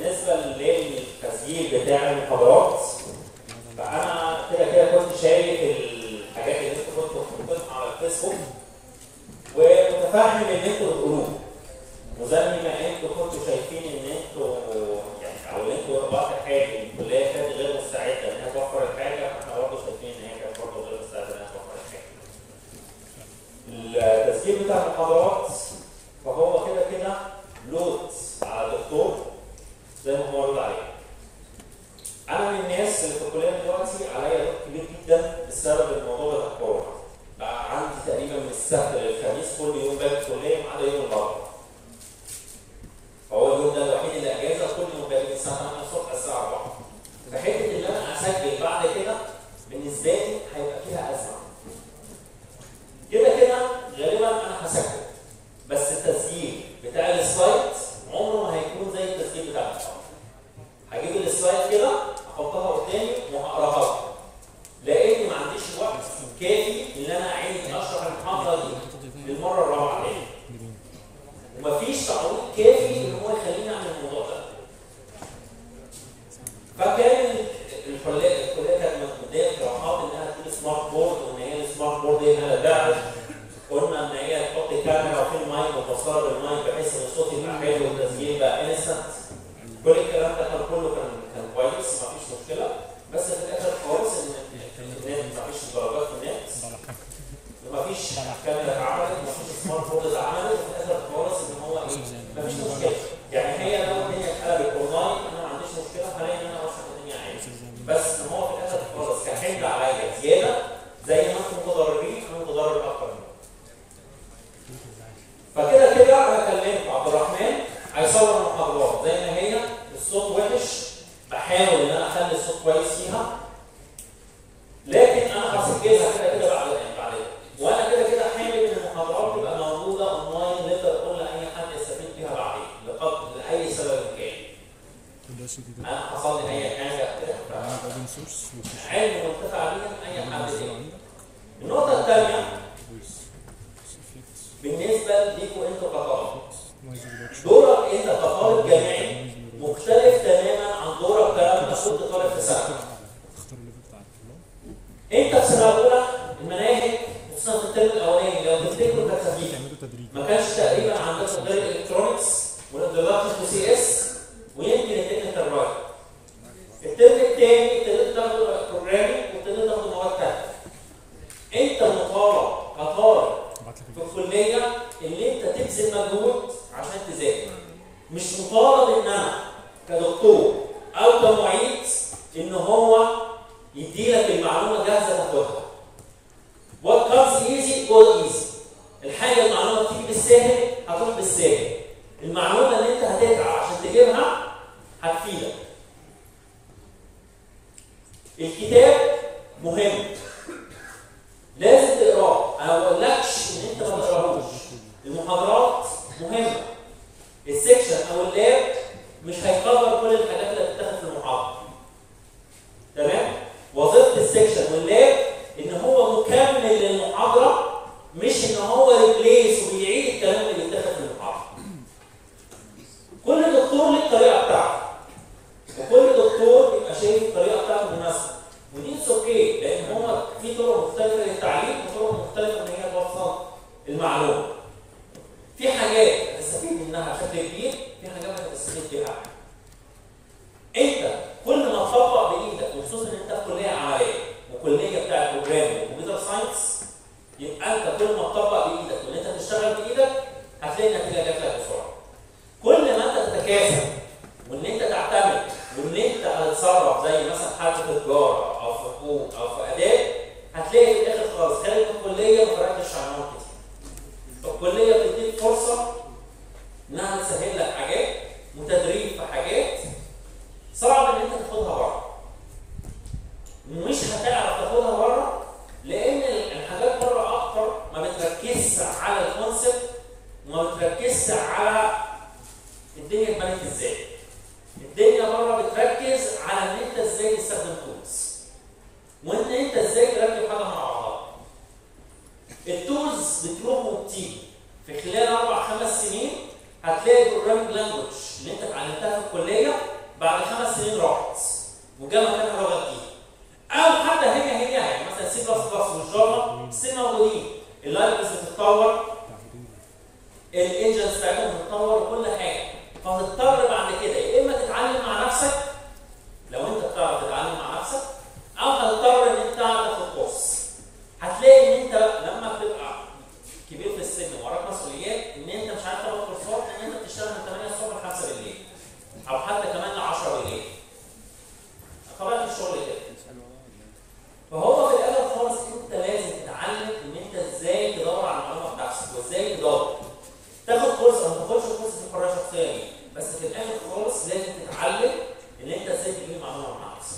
بالنسبه للتسجيل بتاع المحاضرات، فانا كده كنت شايف الحاجات اللي انتوا كنتوا بتحطوها على الفيسبوك ومتفهم اللي انتوا بتقولوه، وزي ما انتوا كنتوا شايفين ان انتوا يعني او ان انتوا وقت حاجه الكليه كانت غير مستعده انها توفر الحاجه، فاحنا برضه شايفين ان هي كانت برضه غير مستعده انها توفر الحاجه. التسجيل بتاع المحاضرات فهو كده لود على الدكتور زي ما هو لود عليه. انا من الناس اللي في الكليه دلوقتي عليا لود كبير جدا بسبب الموضوع بتاع الكورونا. بقى عندي تقريبا من السبت للخميس كل يوم باجي الكليه ما عدا يوم الاربعاء. فهو اليوم ده الوحيد اللي اجازه، كل يوم باجي من الساعه 8 الصبح للساعه 4. فحته ان انا اسجل بعد كده بالنسبه لي هيبقى فيها ازمه. كده غالبا انا هسجل، بس التسجيل بتاع السلايد عمره ما هيكون زي التسجيل بتاع المحاضره. هجيب السلايد كده احطها قدامي وهقراها لاني ما عنديش وقت كافي ان انا اعيد اشرح المحاضره دي للمره الرابعه تاني. ومفيش تعويض كافي ان هو يخليني اعمل الموضوع ده. فكان الكليه كانت مبدئيا اقتراحات انها تجيب سمارت بورد، وان هي السمارت بورد دي انها تعرف، قلنا ان هي تحط كاميرا وفي المايك وتوصلها بالمايك بحيث ان الصوت يبقى حلو والتسجيل بقى انستنت. كل الكلام ده كان كويس، مفيش مشكله، بس في الاخر خالص ان النت مفيش درجات في النت، ومفيش كاميرا اتعملت، ومفيش سمارت بورد اتعملت، وفي الاخر خالص ان هو مفيش مشكله. يعني هي لو الدنيا اتقلبت اونلاين انا ما عنديش مشكله، هلاقي ان انا اشرح الدنيا عادي، بس ان هو في الاخر خالص كحمل عليا زياده زي ما انتم متضررين انا متضرر اكتر منكم. فكده انا كلمت عبد الرحمن هيصور المحاضرات زي ما هي، الصوت وحش بحاول ان انا اخلي الصوت كويس فيها، لكن انا هسجلها كده بعدين. وانا كده حابب ان المحاضرات تبقى موجوده اونلاين نقدر نقول لاي حد يستفيد بيها بعدين لاي سبب كان. انا حصل لي اي حاجه علم منتفع بيها اي حد تاني. النقطه الثانيه بالنسبه ليكم انتوا كطلبه، دورك انت كطالب جامعي مختلف تماما عن دورك كلما كنت طالب في سنه. انت في سنه اولى المناهج خصوصا في الترم الاولاني لو تفتكروا كانت خفيفه، ما كانش تقريبا عندكم غير الالكترونكس والانترودكشن تو سي اس ويمكن التكنيكال رايت. الترم الثاني ابتديت تاخدوا بروجرامينج وابتديت تاخدوا مواد ثانيه. انت مطالب كطالب في الكليه ان انت تبذل مجهود عشان تذاكر، مش مطالب ان انا كدكتور او كمعيد ان هو يديلك المعلومه جاهزه تاخدها. What comes easy goes easy. الحاجه المعلومه بتيجي بالساهل هتروح بالساهل. المعلومه اللي انت هتتعب عشان تجيبها هتفيدك. الكتاب مهم لازم تقراه، انا ما بقولكش ان انت ما تقراهوش. المحاضرات مهمه، السكشن او اللاب مش هيكفر كل الحاجات اللي هتتاخد في المحاضره. تمام؟ وظيفه السكشن واللاب ان هو مكمل للمحاضره، مش ان هو ريبليس وبيعيد الكلام اللي بيتاخد في المحاضره. كل دكتور له الطريقه بتاعته، وكل دكتور بيبقى شايف الطريقه بتاعته مناسبه، ودي اوكي لان هو في طرق مختلفه للتعليم وطرق مختلفه ان هي توصل المعلومه. في حاجات هتستفيد منها بشكل كبير، في حاجات مش هتستفيد بيها. انت كل ما تطبق بايدك، وخصوصا ان انت في كليه عمليه وكليه بتاعت بروجرامينج وكمبيوتر ساينس، يبقى انت كل ما تطبق بايدك وان انت تشتغل بايدك هتلاقي النتيجه جات لك بسرعه. كل ما انت تتكاسل وان انت تعتمد وان انت هتتصرف زي مثلا حد في تجاره او في حقوق او في اداب، هتلاقي في الاخر خالص خارج من الكليه ما فرقتش عن مواد كتير. فالكليه بتديك فرصه انها تسهل لك حاجات وتدريب في حاجات صعب ان انت تاخدها بره. مش هتعرف تاخدها بره لان الحاجات بره اكتر ما بتركزش على الكونسبت وما بتركزش على الدنيا اتبنت ازاي. الدنيا بره بتركز على ان انت ازاي تستخدم تولز وان انت ازاي تركب حاجه مع بعضها. التولز بتروح وبتيجي. في خلال 4-5 سنين هتلاقي البروجرامينج لانجوج اللي انت اتعلمتها في الكليه بعد 5 سنين راحت وجا مكانها لغه جديده. او حتى هي يعني مثلا سي بلس بلس والجافا ستيل موجودين، اللايبرز بتتطور، الانجنز بتاعتهم بتتطور وكل حاجه، فهتضطر بعد كده يا اما تتعلم مع نفسك لو انت بتعرف تتعلم مع نفسك، او هتضطر ان انت تاخد كورس. هتلاقي ان انت لما بتبقى كبير في السن وراك مسؤوليات ان انت مش عارف تاخد كورسات، ان انت بتشتغل من 8 الصبح ل 5 بالليل او حتى كمان ل 10 بالليل. طبيعه الشغل كده. فهو في الاخر خالص انت لازم تتعلم ان انت ازاي تدور على المعلومه بنفسك وازاي تدور. تاخد كورس او ما تاخدش كورس في الحريه الشخصيه دي، بس في الاخر خالص لازم تتعلم ان انت ازاي تجيب معلومه مع نفسك.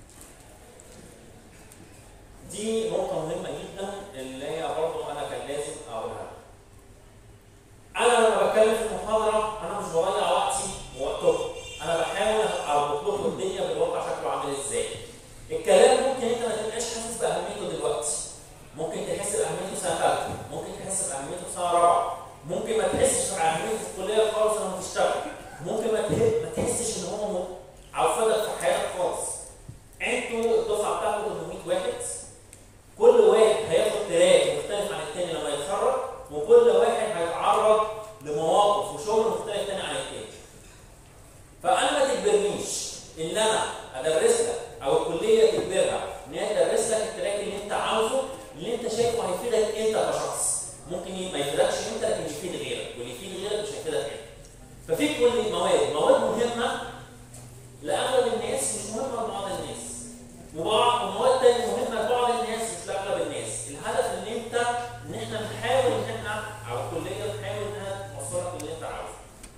دي نقطه مهمه جدا اللي هي برضه انا كان لازم اقولها. انا لما بتكلم في المحاضره انا مش بضيع وقتي ووقتكم، انا بحاول اربط لكم الدنيا بالواقع شكله عامل ازاي. الكلام ممكن انت ما تبقاش حاسس باهميته دلوقتي، ممكن تحس باهميته سنه ثالثه، ممكن تحس باهميته سنه رابعه، ممكن ما تحسش باهميته في الكليه خالص لما تشتغل، ممكن ما تحسش ان هو عوفدك في حياتك خالص. انتوا الدفعه بتاعتكم 800 واحد، كل واحد هياخد تراك مختلف عن الثاني لما يتخرج، وكل واحد هيتعرض لمواقف وشغل مختلف ثاني عن الثاني. فانا ما تجبرنيش ان انا ادرس لك او الكليه تجبرها ان هي تدرس لك التراك اللي انت عاوزه، اللي انت شايفه هيفيدك انت كشخص. ممكن ما يفيدكش انت لكن يفيد غيرك، واللي يفيد غيرك مش هيفيدك انت. ففي كل مواد مهمه لاغلب الناس، مش مهمه لبعض الناس، ومواد ثانيه مهمه لبعض الناس مش لاغلب الناس. الهدف ان احنا نحاول ان احنا او الكليه تحاول انها توصلك اللي انت عاوزه.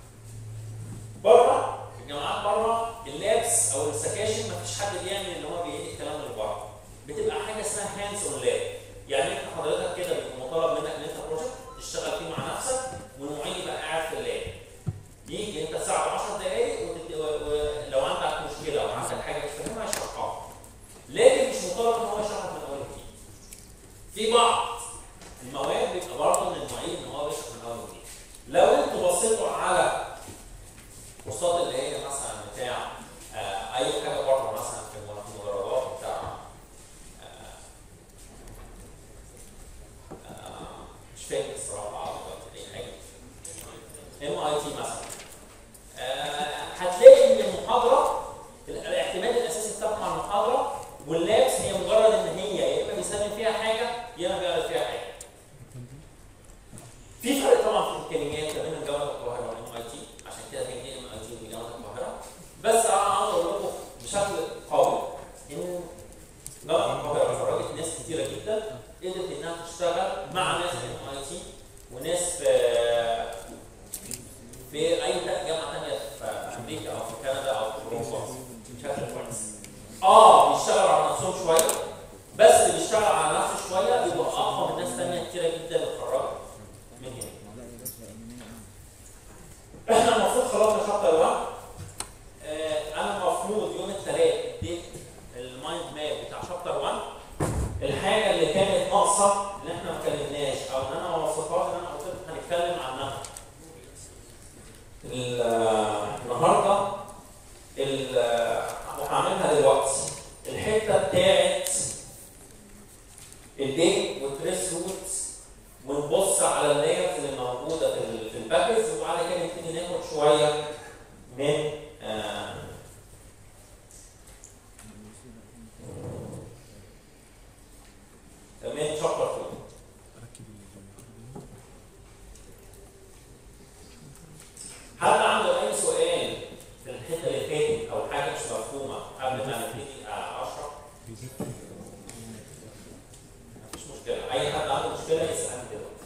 بره في الجامعات بره اللابس او السكاشن ما فيش حد بيعمل ان هو بيعيد الكلام اللي بره، بتبقى حاجه اسمها هاندز اون لاب. يعني انت حضرتك كده بيبقى مطالب منك ان انت بروجكت تشتغل فيه مع نفسك، والمعيد يبقى قاعد في اللاب. يجي انت ساعه 10 دقائق ولو عندك مشكله او عندك حاجه مش فاهمها اشرحها، لكن مش مطالب ان هو يشرحها من اول وجديد. في بعض المواد بيبقى برضه من المعيد ان هو بيشرح من اول وجديد. لو انتوا بصيتوا على كورسات اللي هي مثلا بتاع اي حاجه بره، مثلا في المدرجات بتاع مش فاكر الصراحه اي حاجه MIT مثلا، هتلاقي ان المحاضره الاعتماد الاساسي بتاعها على المحاضره واللابس هي مجرد ان هي يا اما بيسلم فيها حاجه يا اما بيعرض فيها حاجه. في فرق طبعا في الامكانيات ما بين جامعه القاهره والMIT، عشان كده كان MIT وجامعه القاهره. بس انا عاوز اقول لكم بشكل قوي ان جامعه القاهره خرجت ناس كثيره جدا قدرت انها تشتغل مع ناس في MIT وناس في اي جامعه ثانيه في امريكا او في كندا او في اوروبا بشكل كويس. بيشتغلوا على نفسهم شويه، بس اللي بيشتغل على نفسه شويه بيبقى اقوى من ناس ثانيه كثيره جدا اتخرجت من هنا. احنا المفروض خلصنا شابتر 1. انا المفروض يوم الثلاث اديت المايند ماب بتاع شابتر 1. الحاجه اللي كانت ناقصه اللي احنا ما اتكلمناش او ان انا ما وصفتهاش ان انا قلت لكم هنتكلم عنها النهارده وهعملها دلوقتي. الحته بتاعت الديت والتريس روتس، ونبص على اللايرز اللي موجوده في الباكج، وبعد كده نبتدي ناخد شويه من شابتر 2. حد عنده اي سؤال في الحته اللي فاتت او حاجه مش مفهومه قبل ما نبتدي اشرح؟ مفيش مشكله، اي حد عنده مشكله يسالني دلوقتي.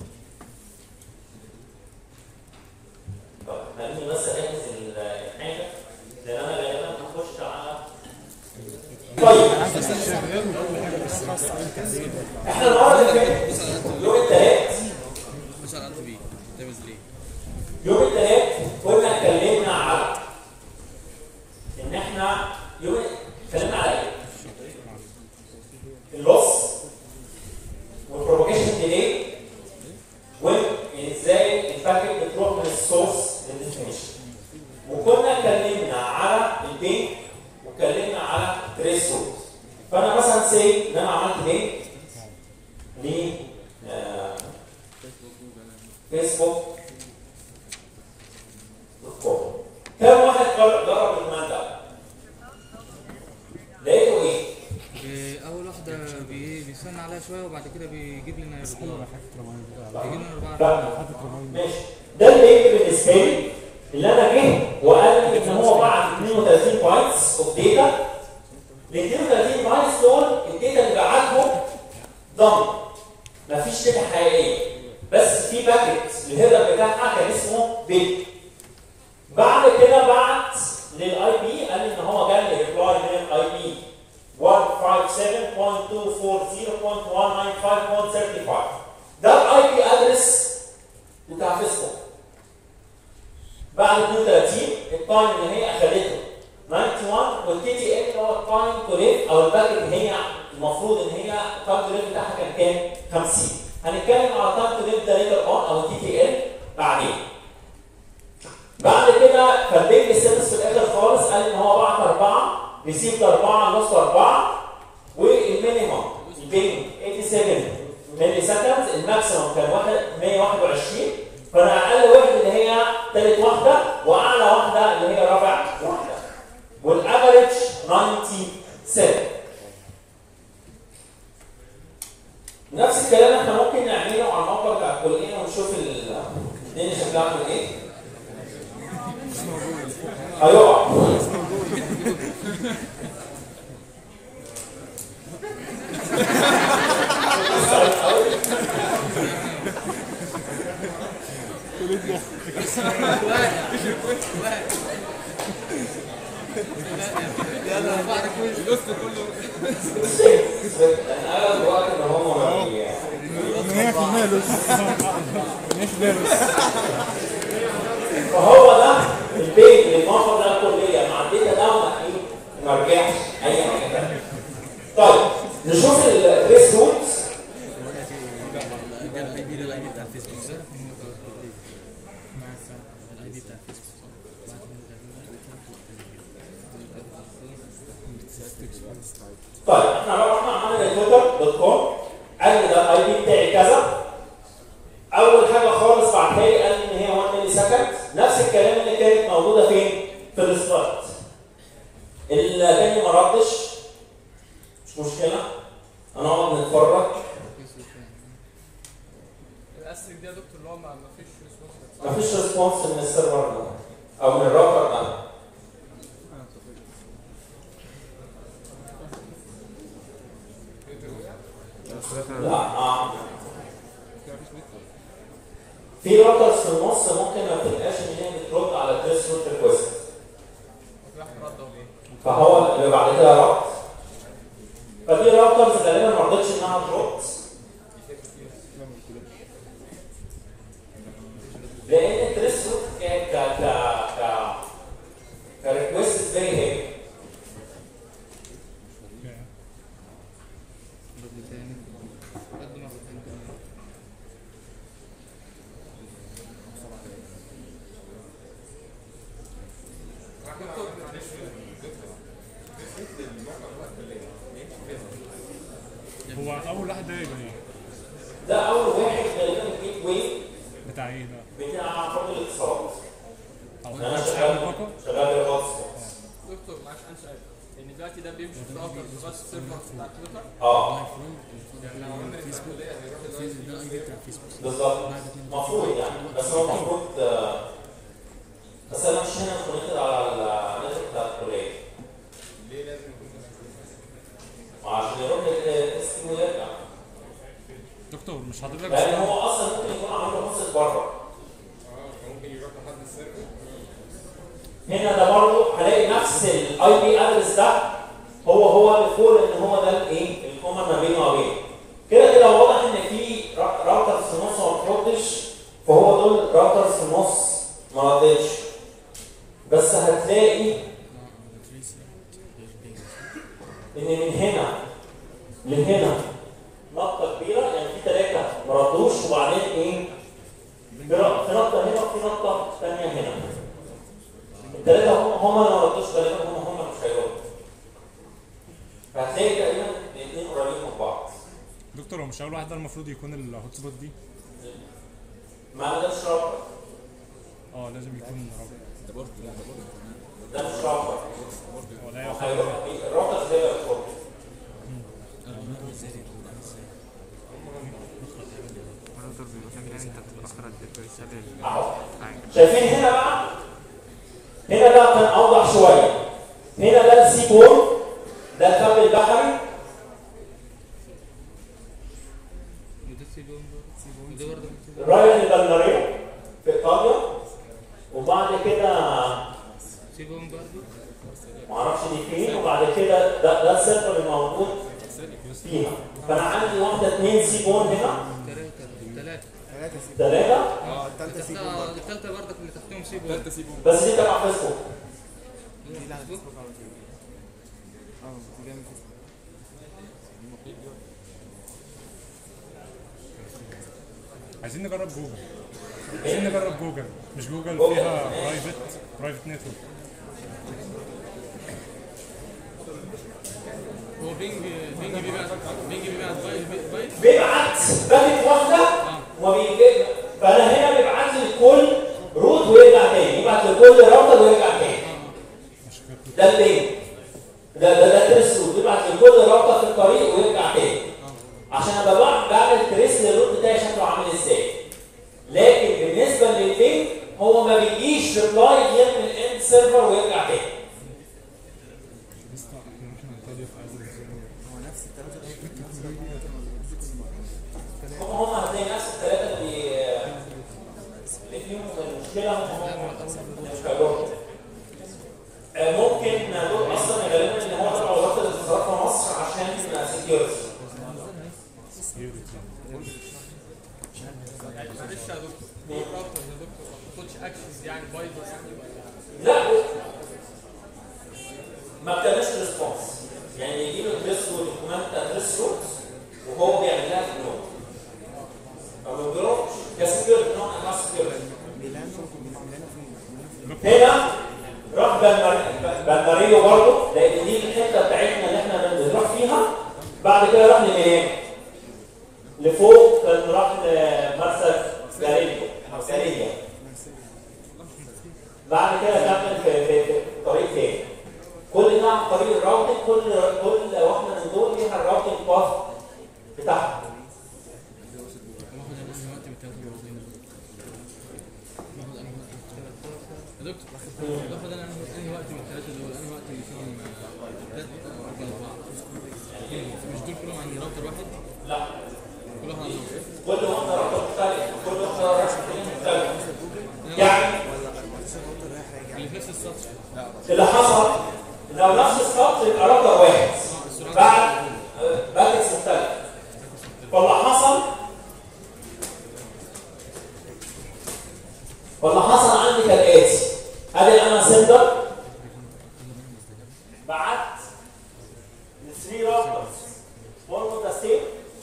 طب خليني بس اجهز الحاجه لان انا غالبا هخش على طيب. احنا المره اللي فاتت يوم الثلاث يوم الثلاث كنا اتكلمنا على ان احنا اتكلمنا على ايه؟ اللوس والبروباجيشن ديلي، وازاي الباكيت بتروح من السورس للديستنيشن. وكنا اتكلمنا على البيز عليها شويه وبعد كده بيجيب لنا بس حلو بقى حته رماين بيجيب لنا 4 حته رماين. ماشي. ده اللي بالنسبه لي اللي انا جه وقال لي ان هو بعت 32 بايتس اوف داتا. ال 32 بايتس دول الداتا اللي بعتهم ضم مفيش داتا حقيقيه، بس في باكيت الهيدر بتاعها كان اسمه بيت. بعد كده بعت للاي بي، قال لي ان هو جاب لي ريبلاي من الاي بي 157.240.195.35. ده الاي بي ادرس بتاع فيسبوك. بعد 32 التايم اللي هي اخذته 91، والتي تي ال اللي هو التايم تو ليف او الباكيت اللي هي المفروض ان هي التايم تو ليف بتاعها كان كام؟ 50. هنتكلم على التايم تو ليف ده ليتر اون او التي تي ال بعدين. بعد كده فالبيج سيرفيس في الاخر خالص قال ان هو بعت 4 ريسيفد 4 لوست 4 والمينيمم البيج 87 ملي سكندز، الماكسيمم كان 121. فانا اقل واحد اللي هي ثالث واحده واعلى واحده اللي هي رابع واحده، والافريج 97. نفس الكلام احنا ممكن نعمله على الموقع بتاع الكليه ونشوف الدنيا شكلها عامل ايه. هيقع يلا بعد كل الوسط كله انا اغلب الوقت ان هم 100% لوس. فهو ده البيت الموقع ده الكليه مع الداتا ده وما رجعش اي حاجه ثانيه. طيب نشوف الريس روتس. الاي بي بتاع الفيسبوك صح؟ الاي بي بتاع الفيسبوك. طيب احنا لو رحنا عملنا تويتر.com قال لي ده الاي بي بتاعي كذا. اول حاجه خالص بعتها لي قال لي ان هي 1 ملي سكند، نفس الكلام اللي كانت موجوده فين؟ في السلايد. الثاني ما ردش، مش مشكله هنقعد نتفرج. الاسرك ده يا دكتور اللي هو ما فيش ريسبونس، مفيش ريسبونس من السيرفر ده او من الراوتر ده. لا في راوترز في النص ممكن ما تبقاش ان هي بترد على التريس روت ريكوست، فهو اللي بعد كده رد. ففي راوترز غالبا ما رضتش انها ترد لان التريس روت كريكوست فيري هيفي. هو اول واحد ده ايه بقى؟ ده اول واحد غالبا الجيت واي بتاع ايه ده؟ بتاع خط الاتصالات. او انا شغال بالهوت سبوت. دكتور معلش انا سؤال، ان دلوقتي ده بيمشي في راوتر بس السيرفر بتاع تويتر. يعني لو عملنا الكليه هيروح ده الاي بي بتاع الفيسبوك بالظبط المفروض يعني، بس هو المفروض بس انا مش هنا كونكتد على النت بتاع الكليه. ليه لازم يكون وعشان يروح للتسكين ويرجع. دكتور مش حضرتك لان هو اصلا ممكن يكون عامل هوست بره. ممكن يروح لحد السيرفر. هنا ده برضه هلاقي نفس الاي بي ادرس ده هو اللي فوق، لان هو ده الايه الكومن ما بينه وما بينه. كده واضح ان في راوترز في النص ما بتردش، فهو دول راوترز في النص ما ردتش. بس هتلاقي ان من هنا لهنا نقطه كبيره، يعني في 3 ما ردوش وبعدين ايه؟ في نقطه هنا وفي نقطه ثانيه هنا. ال3 هم اللي ما ردوش غالبا، هم مش هيردوا. فهتلاقي تقريبا الاثنين قريبين من بعض. دكتور هو مش اول واحد ده المفروض يكون الهوت سبوت دي؟ ما ده مش راوتر. لازم يكون راوتر. ده مش راوتر. هو لا الراوتر زي ما بتقول. اهو شايفين هنا بقى، هنا ده كان اوضح شويه. هنا ده السي بول، ده الكابل البحري. رايح لبلغاريا في ايطاليا، وبعد كده معرفش دي فين، وبعد كده ده السيرفر اللي موجود فيها. فانا عندي واحده 2 سي بون هنا، 3 الثالثه برضك اللي تحتهم سيبون. بس دي تبع فيسبوك. عايزين نجرب جوجل. عايزين نجرب جوجل، مش جوجل فيها برايفت نتورك. هو بينج بيبعت باكت واحده وما بيجي. فانا هنا بيبعت لي كل روت ويرجع تاني، يبعت لكل راوتر ويرجع تاني. ده البينج، ده تريس روت، بيبعت لكل راوتر في الطريق ويرجع تاني. عشان ابقى بعمل تريس للروت بتاعي شكله عامل ازاي. لكن بالنسبه للبينج هو ما بيجيش ريبلاي يعمل اند سيرفر ويرجع تاني. هم هتلاقي نفس الثلاثه اللي فيهم المشكله هم مش هيروحوا. ممكن دول اصلا غالبا ان هو تبع وزاره الاتصالات في مصر عشان سكيورتي. معلش يا دكتور، هو الراوتر يا دكتور ما بتاخدش اكسس يعني بايظ لا ما بتعملش ريسبونس، يعني يجي له تريس روت، الكوماند بتاع تريس روت وهو بيعمل لها كنترول. فما بيروحش كسكيورتي، نوع من انواع السكيورتي. هنا راح بلماريو برضه، لان دي الحته بتاعتنا اللي احنا بنروح فيها. بعد كده راح لميامي لفوق، كان راح لمرسى جاريليا او ساليا. بعد كده كمل في طريق تاني. كل ده عن طريق الراوتنج، كل واحده من دول ليها الراوتنج باث بتاعها. يا دكتور باخد انا انهي وقت من الثلاثه دول؟ انهي وقت اللي فيهم مش دول كلهم عند راوتر واحد؟ لا كلهم عند كل واحده راوتر مختلف، كل واحده راوتر مختلف. يعني اللي في نفس السطح اللي حصل لو نفس السطح يبقى راوتر واحد بعد باكتس مختلف. فاللي حصل عندي كالاتي. ادي انا سندر بعت ل 3 راوترز فورمو تستيل.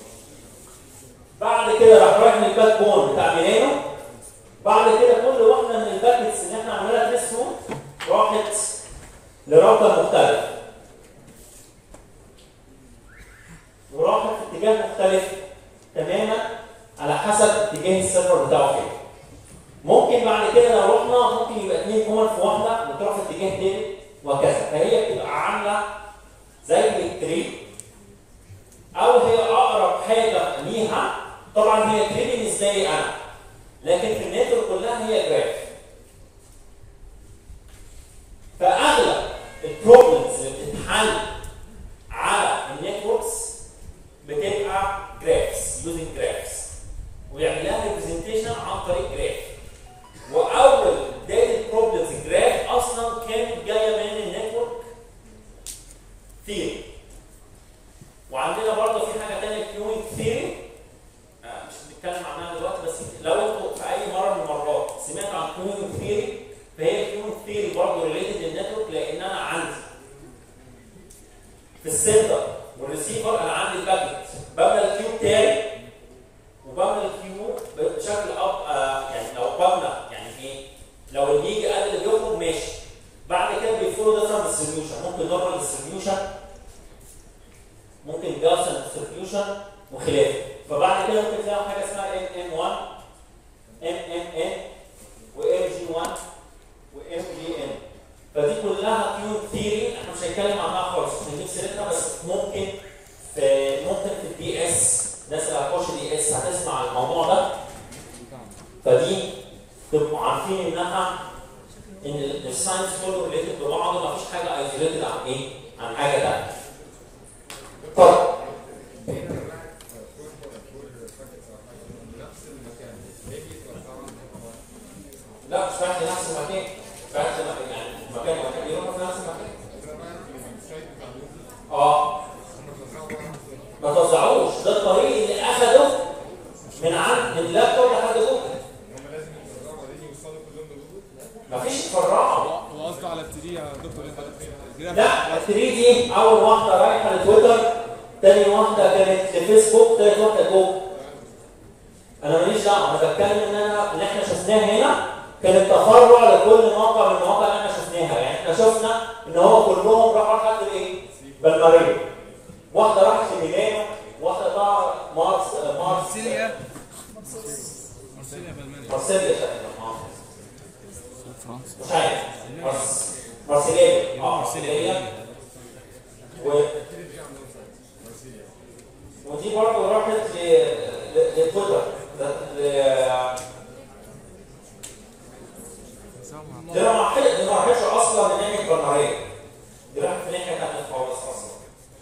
بعد كده راح رايح للباك بون بتاع ميلانو. بعد كده كل واحده من الباكتس اللي احنا عملناها تريس روت راحت لراوتر مختلف، وراحت في اتجاه مختلف تماما على حسب اتجاه السيرفر بتاعه فين. ممكن بعد كده لو رحنا ممكن يبقى 2 كومن في واحده وتروح في اتجاه تاني وهكذا. فهي بتبقى عامله زي التري، او هي اقرب حاجه ليها. طبعا هي تري بالنسبه لي انا، لكن في النتورك كلها هي جراف. فاغلب البروبلمز اللي بتتحل على النتوركس بتبقى جرافس، يوزنج جرافس، ويعمل لها ريبريزنتيشن عن طريق جراف. واول بدايه البروبلمز جراف اصلا كانت جايه من النتورك ثيوري. وعندنا برضه في حاجه ثانيه كيوينج ثيوري، مش بنتكلم عنها دلوقتي، بس لو انتوا في اي مره من المرات سمعتوا عن كيوينج ثيوري، فهي كيوينج ثيوري برضه ريليتد للنتورك. لان انا عندي في السندر والريسيفر انا عندي الباكت، ببنى الكيو بتاعي وببنى الكيو بشكل يعني لو ببنى يعني ايه، لو اللي بيجي قبل اللي بيخرج ماشي. بعد كده بيفولو ديفرنت ديستريبيوشن، ممكن نورمال ديستريبيوشن، ممكن جاوسن ديستريبيوشن وخلافه. فبعد كده ممكن تلاقوا حاجه اسمها MM1 MMN وMG1 وMGN. فدي كلها كيو ثيوري احنا مش هنتكلم عنها خالص، مش هنجيب سيرتها، بس ممكن في الدي اس، الناس اللي هتخش دي اس هتسمع عن الموضوع ده. فدي عارفين انها ان الساينس كله ريليتد ببعضه، مفيش حاجه ايزوليتد عن ايه؟ عن حاجه ثانيه. طيب لا مش فاهم نفس المكان، فاهم يعني مكان يروح في نفس المكان. ما توزعوش، ده الطريق اللي اخده من اللابتوب لحد جوجل. هم لازم يتفرعوا بعدين يوصلوا كلهم لجوجل؟ مفيش تفرعوا. هو قصده على التري يا دكتور لا ال 3 دي اول واحده رايحه لتويتر، ثاني واحده كانت لفيسبوك، ثالث واحده جوجل. انا ماليش دعوه، انا بتكلم ان اللي احنا شفناه هنا كانت تفرع لكل موقع من المواقع اللي احنا شفناها، يعني احنا شفنا ان هو كلهم راحوا لحد الايه؟ بالماريو. واحده راحت لميلانو، واحده راحت مارسيليا بالمانيا. مارسيليا تقريبا فرنسا. مش عارف. مارسيليا مارسيليا ودي برضه راحت لتويتر. دي ما راحتش اصلا من ناحيه برمجيه، دي راحت في ناحيه ثانيه خالص اصلا.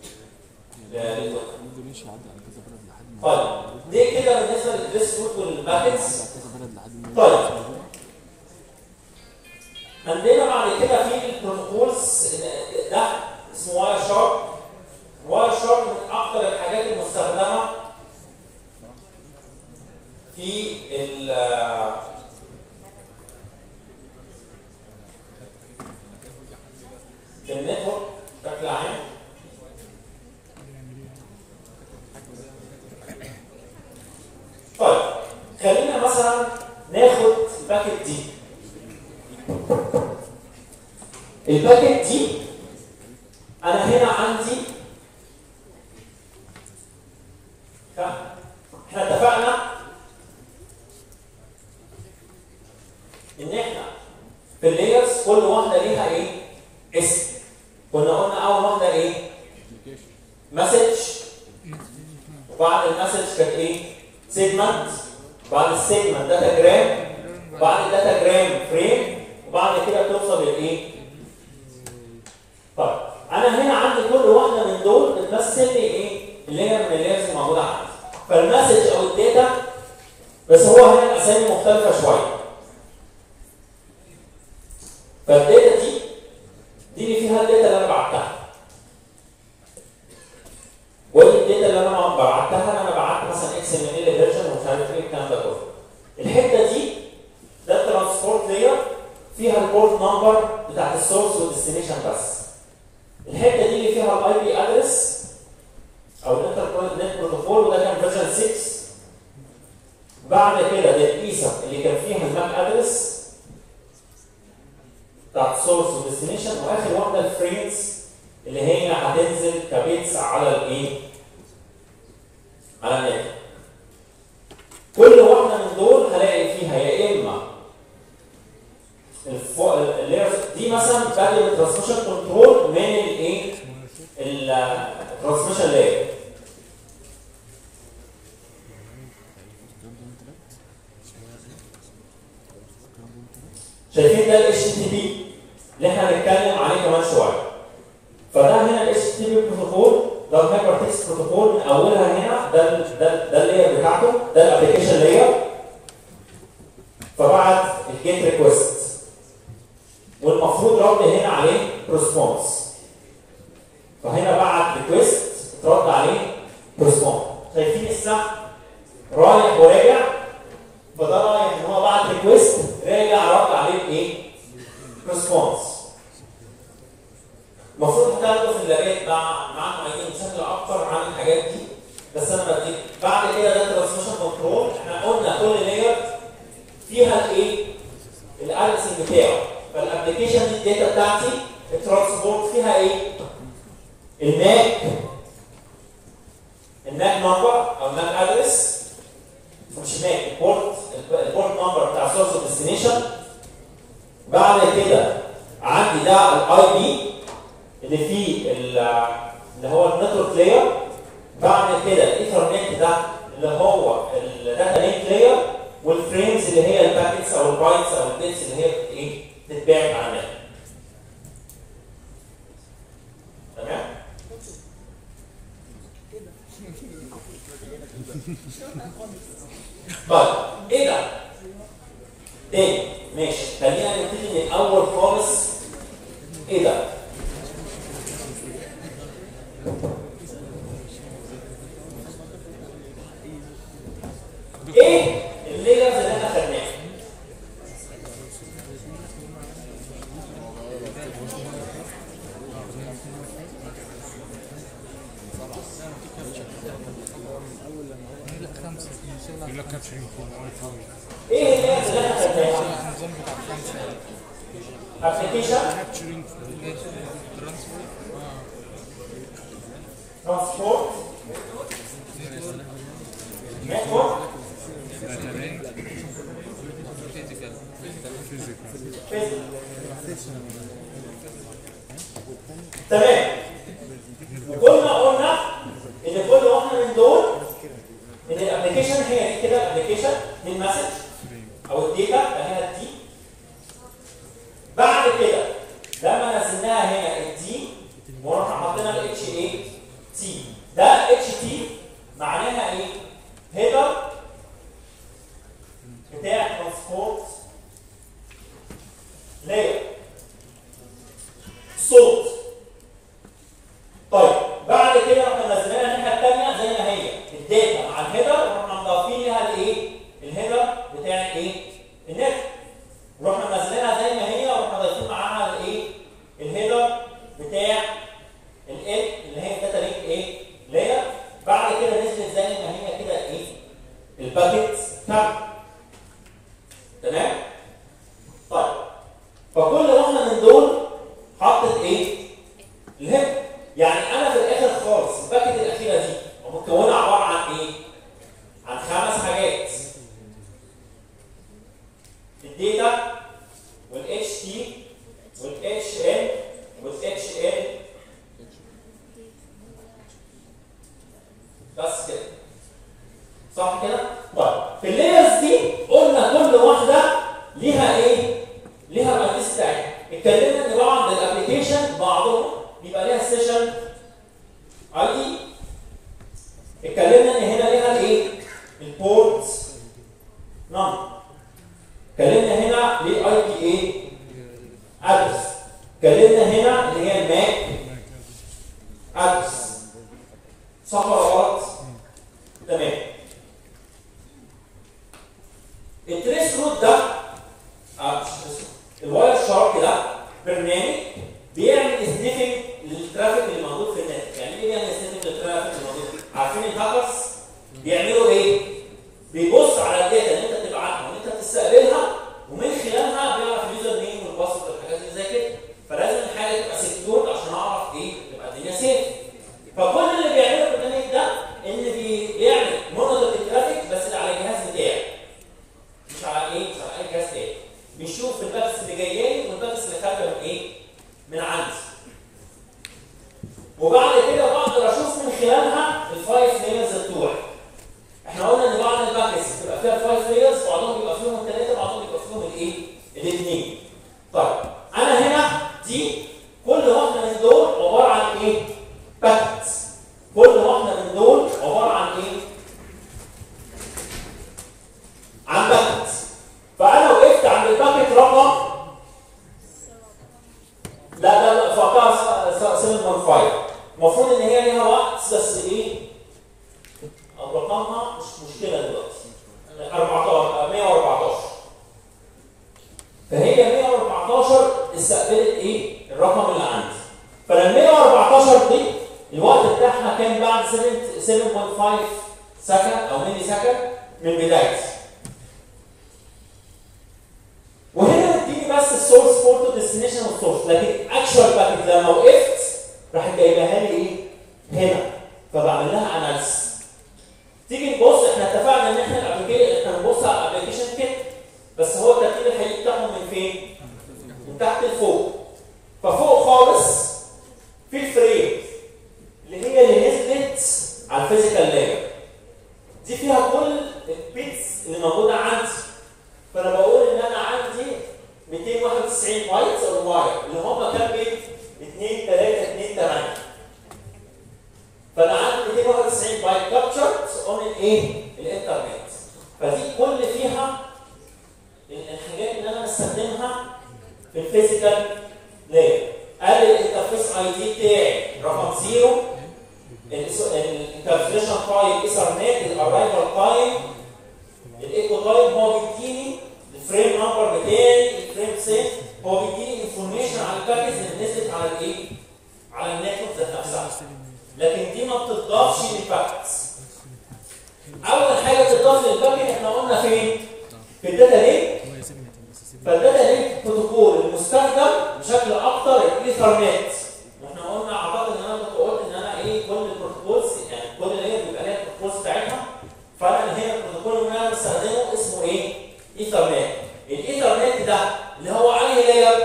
طيب دي كده بالنسبه للديسكورد والباكتس. طيب عندنا بعد كده في البروتوكولز، ده اسمه واير شارك. واير شارك من اكثر الحاجات المستخدمه في النتورك بشكل عام. طيب خلينا مثلا ناخد الباكت دي. الباكت دي انا هنا عندي احنا اتفقنا ان احنا في اللايرز كل واحده ليها ايه؟ اسم. كنا قلنا اول واحده ايه؟ مسج، وبعد المسج كانت ايه؟ سيجمنت، بعد السيجمنت داتا جرام، وبعد الداتا جرام فريم، وبعد كده بتوصل للايه؟ طيب انا هنا عندي كل واحده من دول بتمثل لي ايه؟ اللاير من اللايرز الموجوده عندي. فالمسج او الداتا، بس هو هنا الاسامي مختلفه شويه. فالداتا دي اللي فيها الداتا اللي انا بعتها، ودي الداتا اللي انا بعتها. انا بعت مثلا اكس ام ال فيرجن ومش عارف ايه الكلام ده كله. الحته دي ده الترانسبورت لاير فيها البورت نمبر بتاعت السورس والديستنيشن بس. الحته دي اللي فيها الاي بي ادرس او الانترنت بروتوكول، وده كان فيرجن 6. بعد كده ده البيسا اللي كان فيها الماك ادرس بتاعت السورس والديستنيشن، واخر واحده الفريمز اللي هي هتنزل كبيتس على الايه؟ على النت. كل واحده من دول هلاقي فيها يا اما اللايرز دي مثلا بدل الترانسميشن كنترول من الايه؟ الترانسميشن لاير. شايفين ده ال HTTP اللي احنا هنتكلم عليه كمان شويه. فده هنا ال HTTP بروتوكول، ده الهايبر تكست بروتوكول من اولها هنا. ده اللاير بتاعته، ده الابلكيشن لاير. فبعت الجيت ريكويست والمفروض رد هنا عليه ريسبونس. فهنا بعت ريكويست ترد عليه ريسبونس. شايفين السهم رايح وراجع؟ فده رايح ان هو بعت ريكويست، راجع رد عليه بايه؟ ريسبونس. المفروض هتاخدوا في اللابات معاكم عايزين بشكل اكتر عن الحاجات دي، بس انا بديك. بعد كده ده ترانسميشن كنترول. احنا قلنا كل لاير فيها الايه؟ الادرسنج بتاعه. فالابلكيشن دي الداتا بتاعتي الترانسبورت فيها ايه؟ الماك نمبر او الماك ادرس، مش ماك، البورت نمبر بتاع السورس والديستنيشن. بعد كده عندي ده الاي بي اللي فيه اللي هو النتورك لاير. بعد كده الايثرنت ده اللي هو الداتا لينك لاير. والفريمز اللي هي الباكيتس او البايتس او البيتس اللي هي ايه تتباع مع النت. تمام؟ طيب ايه ده؟ تاني ماشي، خلينا نبتدي من الاول خالص. ايه ده؟ ايه اللايرز اللي احنا خدناها؟ يقول لك كابشرنج ايه اللايرز اللي احنا خدناها؟ النظام بتاع الخمسه ابلكيشن، كابشرنج ترانسبورت، نتورك، تمام. وكنا قلنا ان كل واحده من دول ان الابلكيشن هي كده الابلكيشن من مسج او الداتا هنا الدي. بعد كده لما نزلناها هنا الدي ورحنا حطينا الاتش اي تي، ده اتش تي معناها ايه؟ هيدر بتاع ترانسبورت لاير صوت. طيب بعد كده احنا نزلناها الناحيه الثانيه زي ما هي الداتا مع الهيدر، ورحنا مضافين لها الايه؟ الهيدر بتاع الايه؟ النت. ورحنا منزلينها زي ما هي ورحنا ضايفين معاها الايه؟ الهيدر بتاع ال اللي هي الداتا لينك ايه؟ لاير. بعد كده نزلت زي ما هي كده ايه؟ الباكيت تاب. تمام؟ طيب فكل واحده من دول حطت ايه؟ الهيدر. يعني انا في الاخر خالص الباكيت الاخيره دي مكونه عباره عن ايه؟ عن 5 حاجات: الداتا والاتش تي والاتش ال والاتش ال، بس كده. صح كده؟ طيب في اللايرز دي قلنا كل واحده ليها ايه؟ ليها الادريس بتاعتها. اتكلمنا ان بعض الابلكيشن بعضهم بيبقى ليها سيشن اي دي. اتكلمنا ان هنا ليها الايه؟ البورت نمبر. اتكلمنا هنا ليه اي بي ايه؟ ادرس. اتكلمنا هنا اللي هي الماك ادرس. صح ولا غلط؟ تمام. التريس روت ده الواير شارك ده برنامج بيعمل سنيفنج للترافيك اللي موجود في النت. يعني ايه بيعمل سنيفنج للترافيك اللي موجود؟ عارفين الهاكرز بيعملوا ايه؟ بيبص على الداتا اللي انت بتبعتها واللي انت بتستقبلها، ومن خلالها بيعرف اليوزر نيم والباسورد والحاجات اللي زي كده. فلازم الحاجه تبقى سكيورد عشان اعرف ايه؟ تبقى الدنيا سيف. فكل اللي بيعمله البرنامج ده ان بيعمل مونيتور للترافيك بس اللي على الجهاز بتاعي، مش على ايه؟ مش على اي جهاز تاني. بيشوف الباكس اللي جايه لي والباكس اللي خارجه من ايه؟ من عندي. وبعد كده بقدر اشوف من خلالها الفايف لايرز بتوعي. احنا قلنا ان بعض الباكس بتبقى فيها 5 لايرز، بعضهم بيبقى فيهم 3، بعضهم بيبقى فيهم الايه؟ الاثنين. طيب انا هنا دي كل واحده من دول عباره عن ايه؟ باكيتس. كل واحده من دول عباره عن ايه؟ عن باكيتس. فانا وقفت عند الباكيت رقم لا فوقها 7.5. المفروض ان هي ليها وقت بس ايه؟ رقمها مش مشكله دلوقتي. 114. فهي 114 استقبلت ايه؟ الرقم اللي عندي. فال 114 دي الوقت بتاعها كان بعد 7.5 سكند او ملي سكند من بدايتي. وهنا بتديني بس السورس بورت والديستنيشن والسورس، لكن اكشوال باكيت لما وقفت راحت جايبها لي ايه؟ هنا. فبعمل لها اناليسيس. تيجي نبص، احنا اتفقنا ان احنا احنا بنبص على الابلكيشن كده، بس هو الترتيب الحقيقي بتاعهم من فين؟ من تحت لفوق. ففوق خالص في الفريم اللي نزلت على الفيزيكال لاير. دي فيها كل البيتس اللي موجوده عندي. اون الايه؟ الانترنت. فدي كل فيها الحاجات اللي انا بستخدمها في الفيزيكال لاير. قال الانترفيس اي دي بتاعي رقم 0، الانكابسوليشن تايب ايثرنت، الارايفل تايم، الايكو تايب هو بيديني الفريم نمبر بتاعي، الفريم سيت، هو بيديني انفورميشن على الباكج اللي نزلت على الايه؟ على النتورك ذات نفسها. لكن دي ما بتضافش للباكجز. اول حاجه بتضاف للباكج احنا قلنا فين؟ في الداتا لينك. فالداتا لينك بروتوكول المستخدم بشكل اكتر الايثرنت. واحنا قلنا اعتقد ان انا كنت قلت ان انا ايه كل البروتوكولز يعني كل لاير بيبقى ليها البروتوكولز بتاعتها. فانا هنا البروتوكول اللي انا بستخدمه اسمه ايه؟ ايثرنت. الايثرنت ده اللي هو انهي لاير؟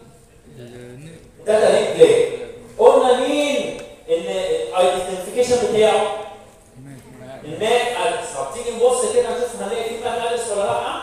داتا لينك لاير. قلنا مين الايدنتيفيكيشن بتاعه؟ الماك ادرس. طب تيجي نبص كده نشوف هنلاقي في ماك ادرس ولا لا؟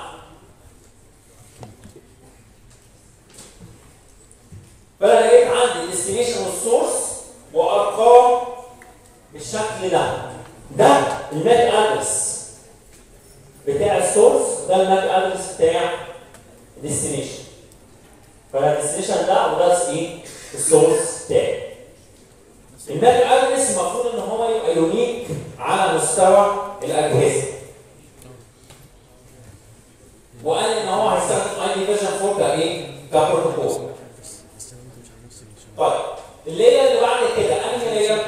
فانا لقيت عندي الديستنيشن والسورس وارقام بالشكل ده. ده الماك ادرس بتاع السورس، ده الماك ادرس بتاع الديستنيشن. فالديستنيشن ده وده ايه؟ السورس بتاعي. الماك ادرس المفروض ان هو يبقى يونيك على مستوى الاجهزه. وقال ان هو هيستخدم اي دي فيرجن 4 كايه؟ كبروتوكول. طيب اللاير اللي بعد كده انهي لاير؟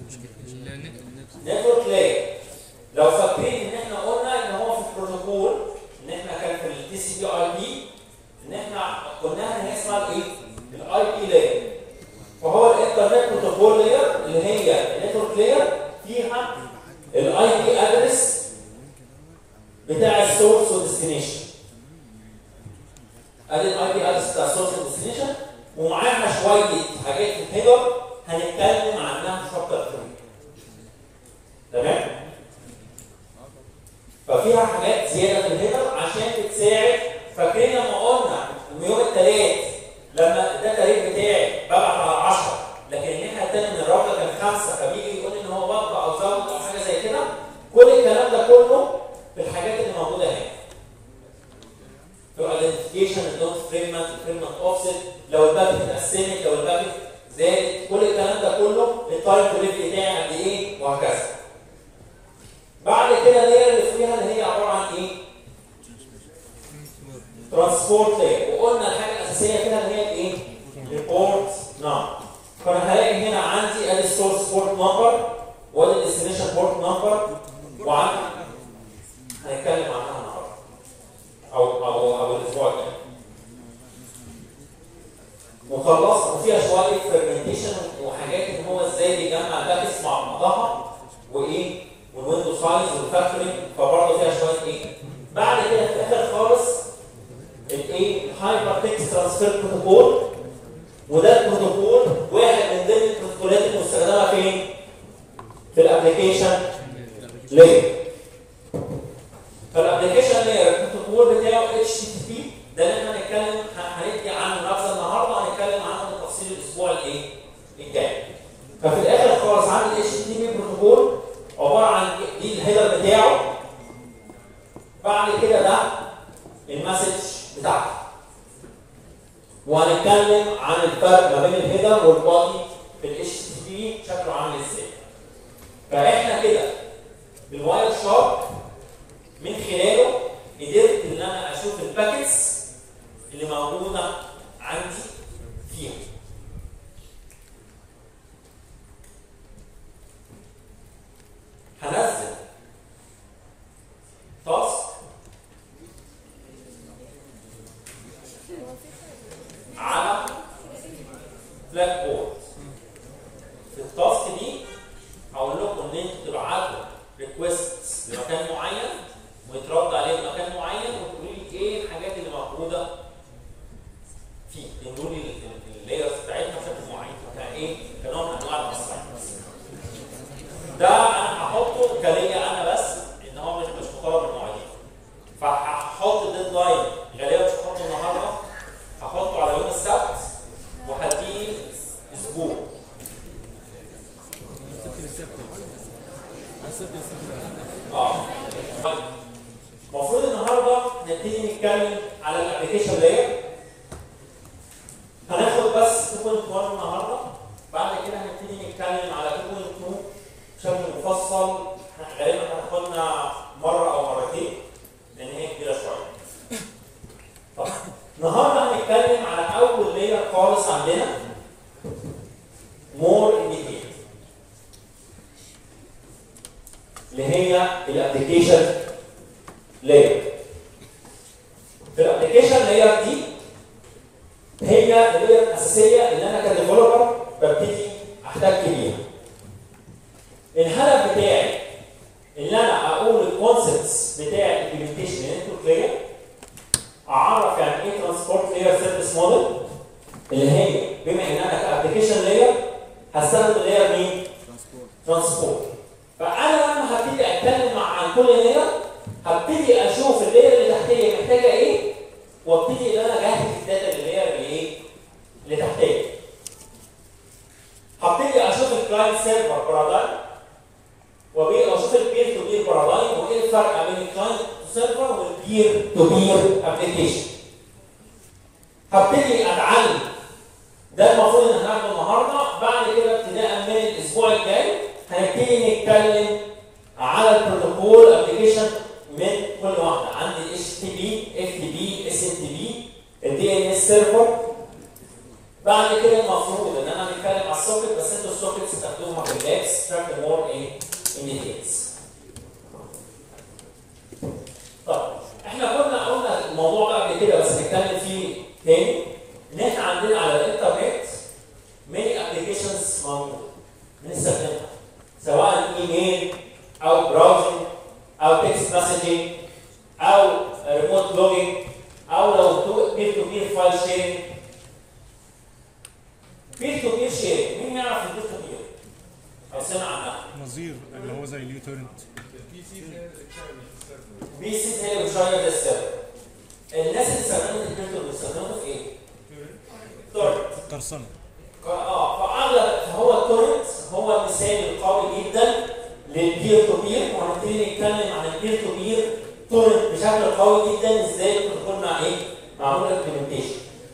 نتورك لاير. لو فاكرين ان احنا قلنا ان هو في البروتوكول ان احنا كان في التي سي بي اي بي ان احنا قلنا ان هي اسمها الايه؟ الاي بي لاير. فهو الانترنت بروتوكول لاير اللي هي النتورك لاير فيها الاي بي ادرس بتاع السورس والديستنيشن. ادي الاي بي ادرس بتاع السورس والديستنيشن، ومعاها شويه حاجات في الهيدر هنتكلم عنها في شابتر 3. تمام؟ ففيها حاجات زياده في الهيدر عشان تساعد. فاكرين لما قلنا يوم الثلاث لما الداتا ريت بتاعي ببعت على 10 لكن الناحيه الثانيه من الراوتر كان 5 فبيجي يقول ان هو بطبع او زود او حاجه زي كده. كل الكلام ده كله في الحاجات اللي موجوده هنا. في الايدنتيفيكيشن، الدوت فريجمنت، الفريجمنت اوفست، لو الباكت اتقسمت، لو الباكت زادت، كل الكلام ده كله التايم تو ليف بتاعي قد ايه وهكذا. بعد كده اللاير اللي فيها اللي هي عباره عن ايه؟ ترانسبورت لاير. وقلنا الحاجه الاساسيه فيها اللي هي الايه؟ البورت نمبر. فانا هلاقي هنا عندي ادي السورس بورت نمبر وادي الديستنيشن بورت نمبر وعندي هنتكلم عنها النهارده او الاسبوع الجاي. وخلصنا وفيها شويه فرمنتيشن وحاجات ان هو ازاي بيجمع باكس مع بعضها وايه؟ والويندو سايز والفاكتورنج. فبرضه فيها شويه ايه؟ بعد كده في الاخر خالص الايه؟ الهايبر تكست ترانسفير بروتوكول. وده البروتوكول واحد من ضمن البروتوكولات المستخدمه فين؟ في الابلكيشن لاير. فالابلكيشن لاير البروتوكول بتاعه HTTP. ده اللي احنا هندي عنه نبذه النهارده، هنتكلم عنه بالتفصيل الاسبوع الايه؟ الجاي. ففي الاخر خالص عندي HTTP بروتوكول عباره عن دي الهيدر بتاعه. بعد كده ده المسج بتاعته. وهنتكلم عن الفرق ما بين الهيدر والبادي في ال HTTP شكله عامل ازاي. فاحنا كده بالواير شارك من خلاله قدرت ان انا اشوف الباكيتس اللي موجوده عندي فيها. هنزل تاسك على بلاك بورد. في التاسك دي هقول لكم ان انتوا تبعتوا ريكويست لمكان معين ويترد عليه بمكان معين وتقولوا لي ايه الحاجات اللي موجوده فيه. تقولوا لي اللايرز بتاعتها بشكل معين كايه؟ كنوع من انواع الاساينمنتس. ده انا هحطه كليا انا بس ان هو مش مقرر بالمواعيد. فهحط ديدلاين غالبا مش هحطه النهارده، هحطه على يوم السبت وهديه اسبوع. المفروض النهارده نبتدي نتكلم على الابلكيشن لاير. هناخد بس 2.1 النهارده، بعد كده هنبتدي نتكلم على 2.2 بشكل مفصل. غالبا هتاخدنا مره او مرتين لان هي كبيره شويه. طب النهارده هنتكلم على اول لاير خالص عندنا، مور انديكيتور، اللي هي الابلكيشن لاير. في الابلكيشن لاير دي هي اللاير الاساسيه اللي انا كديفلوبر ببتدي احتك بيها. الهدف بتاعي ان انا اقول الكونسبتس بتاع الامبلمنتيشن للنتورك لاير، اعرف يعني ايه ترانسبورت لاير سيرفيس موديل، اللي هي بما ان انا كابلكيشن لاير هستخدم لاير مين؟ ترانسبورت. فانا لما هبتدي اتكلم عن كل لاير هبتدي اشوف اللاير اللي تحتيه محتاجه ايه، وابتدي ان انا اجهز الداتا لللاير اللي ايه؟ اللي تحتيه. هبتدي اشوف الكلاينت سيرفر بارادايم، واشوف البير تو بير بارادايم، وايه الفرق بين الكلاينت سيرفر والبير تو بير ابلكيشن. هبتدي اتعلم ده المفروض ان هناخده النهارده. بعد كده ابتداء من الاسبوع الجاي هنبتدي نتكلم على البروتوكول ابلكيشن من كل واحده. عندي HTTP، FTP، SMTP، DNS سيرفر. بعد كده المفروض ان انا هنتكلم على السوكت، بس انتوا السوكتس تاخدوها في اللابس بشكل مور ان ديتيلز. طيب احنا كنا قلنا الموضوع ده قبل كده بس هنتكلم فيه تاني، ان احنا عندنا على الانترنت ماني ابلكيشنز موجوده بنستخدمها، سواء ايميل او براوزنج او تكست مسجنج او ريموت لوجينج او لو بير تو بير فايل شيرنج. بير تو بير شيرنج، مين يعرف البير تو بير؟ او سمع عنها؟ نظير اللي هو زي اليوتورنت. بي سي هي اللي بتشير السيرفر. الناس اللي استخدمت البير تو بير استخدمته في ايه؟ تورنت. قرصنه. فهو التورنت هو المثال القوي جدا للبير تو بير، وهنبتدي نتكلم عن البير تو بير تورنت بشكل قوي جدا، ازاي البروتوكول مع ايه؟ معمول امبلمنتيشن.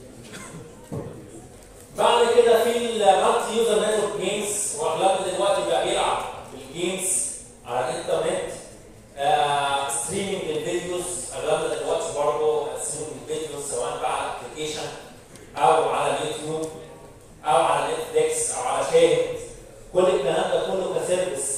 بعد كده في المالتي يوزر نتورك جيمز، واغلبنا دلوقتي بقى بيلعب بالجيمز على الانترنت. ستريمنج الفيديوز، اغلبنا دلوقتي برضه ستريمنج الفيديوز سواء بقى على الابلكيشن او على اليوتيوب او على نتفليكس او على شاهد. كل الكلام ده كله كسيرفيس.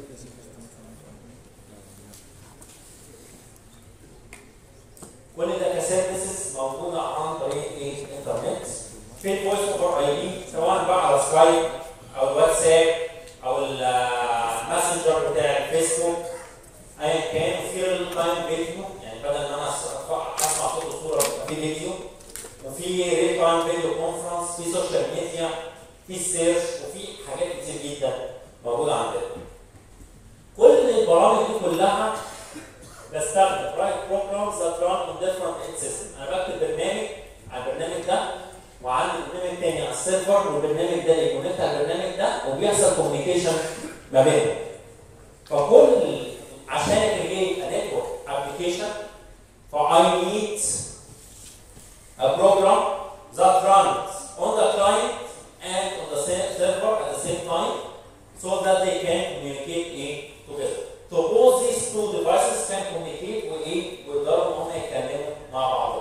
كل ده كسيرفيسز موجوده عن طريق ايه؟ الانترنت. في الفويس اوفر اي بي، سواء بقى على سكايب او الواتساب او الماسنجر بتاع الفيسبوك ايا كان. وفي ريل تايم فيديو، يعني بدل ما انا اسمع صوت وصوره في فيديو. وفي ريل تايم فيديو كونفرنس، في سوشيال ميديا، في سيرش، وفي حاجات كتير جدا موجوده عندنا. كل البرامج دي كلها بستخدم write programs that run on different end systems. انا بكتب برنامج على البرنامج ده، وعندي برنامج تاني على السيرفر، والبرنامج ده يكونكت على البرنامج ده، وبيحصل كوميونيكيشن ما بينهم. فكل عشان اكريت a network application I need a program that runs on the client and on the server at the same time, so that they can communicate together. So both these two devices can communicate ويقدروا ان هم يتكلموا مع بعضهم.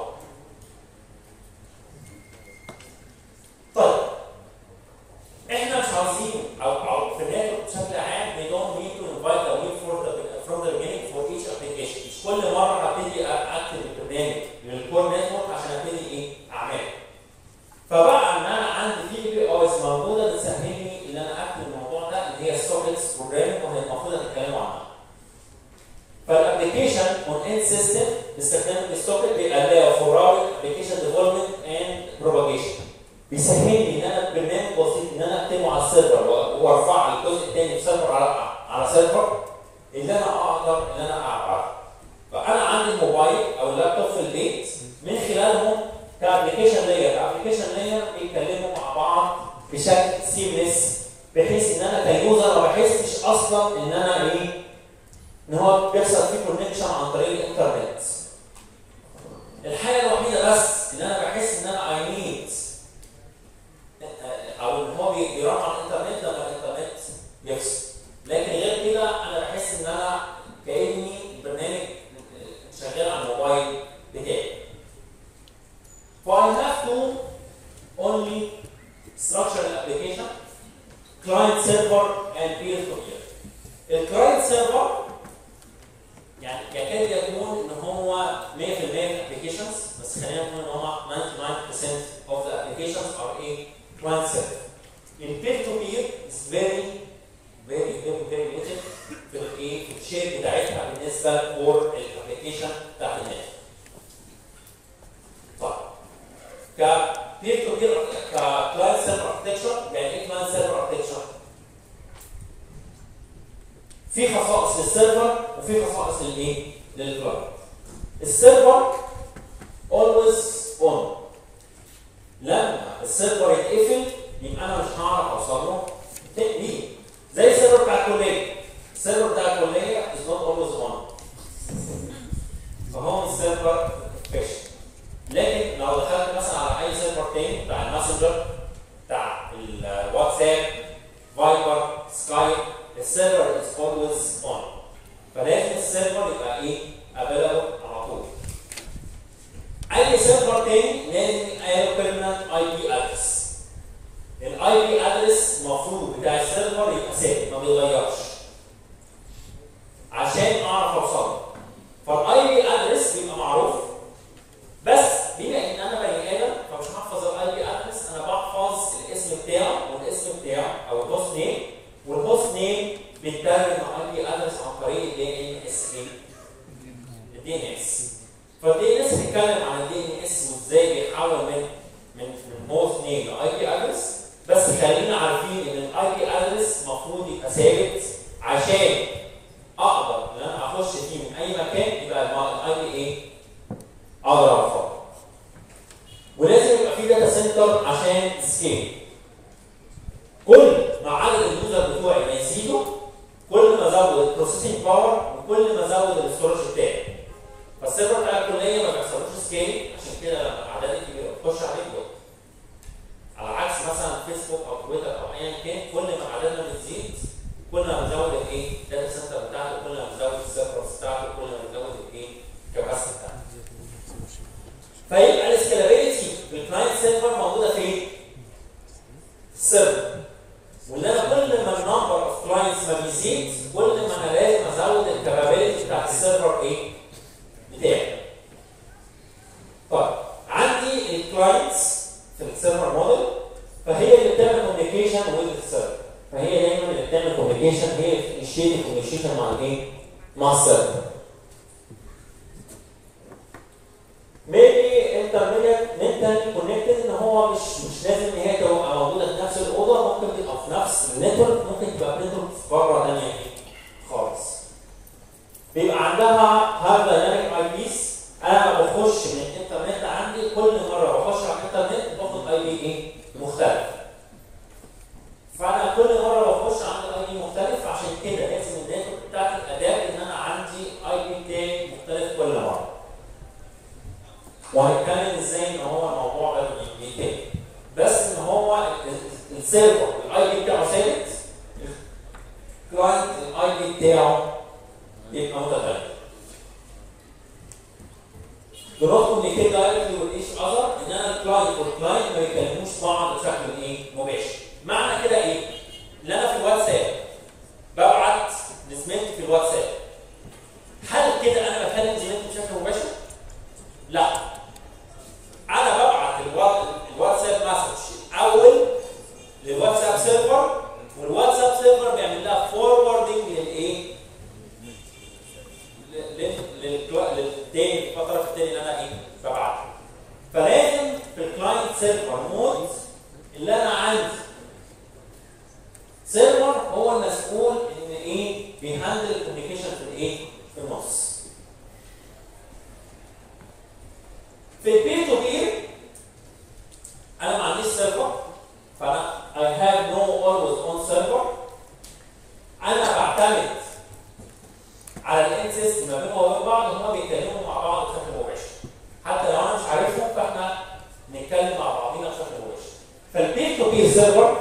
طيب احنا مش عاوزين او في النتورك بشكل عام we don't need to invite a wait from the beginning for each application. مش كل مره هبتدي اكتب البرنامج للكور نتورك عشان ابتدي اعمله. فبقى ان انا عندي في بي اوز موجوده بتسهل لي ان انا اكتب الموضوع ده، اللي هي السوكيتس بروجرامينج، وهي المفروض نتكلموا عنها. فالابلكيشن اون اند سيستم باستخدام السوكيت بيقلل فور ابلكيشن ديفلوبمنت اند بروباجيشن. بيسهل لي ان انا برنامج بسيط ان انا اكتبه على السيرفر وارفع الجزء الثاني في سيرفر على سيرفر، اللي انا اقدر ان انا اعرفه. فانا عندي الموبايل او اللابتوب في البيت، من خلالهم كابلكيشن لاير بيتكلموا مع بعض بشكل سيمليس بحيث ان انا كيوزر ما بحسش اصلا ان انا ايه؟ ان هو بيحصل فيه كونكشن عن طريق الانترنت. الحاجه الوحيده بس ان انا بحس ان انا اي نيد او ان هو بيرن على الانترنت لما الانترنت يفصل. لكن غير كده انا بحس ان انا كاني برنامج شغال على الموبايل بتاعي. ف I have to only structure an application, client server and peer to peer. الكلاينت سيرفر يعني يكاد يكون ان هو 100% ابلكيشنز، بس خلينا نقول ان هو 99% of the applications are a client server. In peer to peer is very little في الايه؟ في الشير بتاعتها بالنسبه للكور الابلكيشن بتاعت الناس. طيب كبير تو بير كلاينت سيرفر اركتشر، يعني ايه كلاينت سيرفر اركتشر؟ في خصائص للسيرفر وفي خصائص للايه؟ للكلاينت. السيرفر always on. لما السيرفر يتقفل يبقى انا مش هعرف اوصل له تاني. زي السيرفر بتاع الكليه. السيرفر بتاع الكليه is not always on. فهو مش سيرفر فيش. لكن لو دخلت مثلا على اي سيرفر تاني بتاع الماسنجر، بتاع الواتساب، فايبر، سكايب، السيرفر is always on. فلازم السيرفر يبقى ايه؟ available على طول. اي سيرفر تاني لازم يبقى permanent IP address. الاي بي ادرس المفروض بتاع السيرفر يبقى ثابت ما بيتغيرش عشان اعرف اوصله. فالاي بي ادرس بيبقى معروف، بس بما ان انا بني ادم فمش هحفظ الاي بي ادرس، انا بحفظ الاسم بتاعه والاسم بتاعه او الهوست نيم، والهوست نيم بيترجم الاي بي ادرس عن طريق الدي ان اس. الدي ان اس. فالدي ان اس بيتكلم عن الدي ان اس وازاي بيحول من هوست نيم لاي بي ادرس. بس خلينا عارفين ان الاي بي ادرس المفروض يبقى ثابت عشان اقدر ان انا اخش فيه من اي مكان، يبقى الاي بي ايه؟ اقدر اوصله. ولازم يبقى في داتا سنتر عشان سكيل. كل ما عدد اليوزر بتوعي ما يزيدوا كل ما ازود البروسيسنج باور وكل ما ازود الاستورج بتاعي. فالسيرفر بتاع الكليه ما بيحصلوش سكيل، عشان كده لما الاعداد الكبيره بتخش عليه بيقف. على عكس مثلا فيسبوك او تويتر او ايا كان، كل ما عددنا بتزيد كل ما بنزود الايه؟ الداتا سنتر بتاعته، كل ما بنزود السيرفرز بتاعته، كل ما بنزود الايه؟ الكباسيتي بتاعته. فيبقى السكيلابيلتي بالكلاينت سيرفر موجوده فين؟ السيرفر. واللي انا كل ما النمبر اوف كلاينتس ما بيزيد كل ما انا لازم ازود الكابابيلتي بتاعت السيرفر ايه؟ بتاعي. طيب عندي الكلاينتس في السيرفر موديل، فهي اللي بتعمل كوميونيكيشن ويز السيرفر. فهي دايما اللي بتعمل كوميونيكيشن، هي اللي بتنشيت كوميونيكيشن مع الايه؟ مع السيرفر. ميبي انترنتالي كونكتد، ان هو مش لازم ان هي تبقى موجوده في نفس الاوضه، ممكن تبقى في نفس النتورك، ممكن تبقى في نتورك بره ثانيه خالص. بيبقى عندها هاف دايناميك اي بيس. انا لما بخش من الانترنت عندي كل مره بخش على الانترنت باخد اي بي ايه؟ مختلف. فانا كل مره بخش عندي اي بي مختلف، عشان كده لازم النتورك بتاعتي الاداء ان انا عندي اي بي تاني مختلف كل مره. وهنتكلم ازاي ان هو الموضوع ده بيتم. بس ان هو السيرفر الاي بي بتاعه ثابت، الكلاينت الاي بي بتاعه يبقى متغير. Do not communicate directly with each other، ان انا الكلاينت والكلاينت ما يكلموش بعض بشكل ايه؟ مباشر. معنى كده ايه؟ ان انا في الواتساب ببعت لزميلتي في الواتساب. هل كده انا بكلم زميلتي بشكل مباشر؟ لا. انا ببعت الواتساب مسج اول للواتساب سيرفر، والواتساب سيرفر بيعمل لها فوروردنج للايه؟ للتاني الطرف التاني اللي انا ايه؟ ببعته. فلازم في الكلاينت سيرفر مود اللي انا عندي سيرفر هو المسؤول ان ايه؟ بيهندل الكوميونيكيشن في الايه؟ في النص. في البير تو بير انا ما عنديش سيرفر، فانا I have no always on اون سيرفر انا بعتمد على الاند سيستم ما بينهم وبين بعض ان هم بيتكلموا مع بعض بشكل مباشر. حتى لو انا مش عارفهم فاحنا نتكلم مع بعضينا بشكل مباشر. فالبير تو بير سيرفر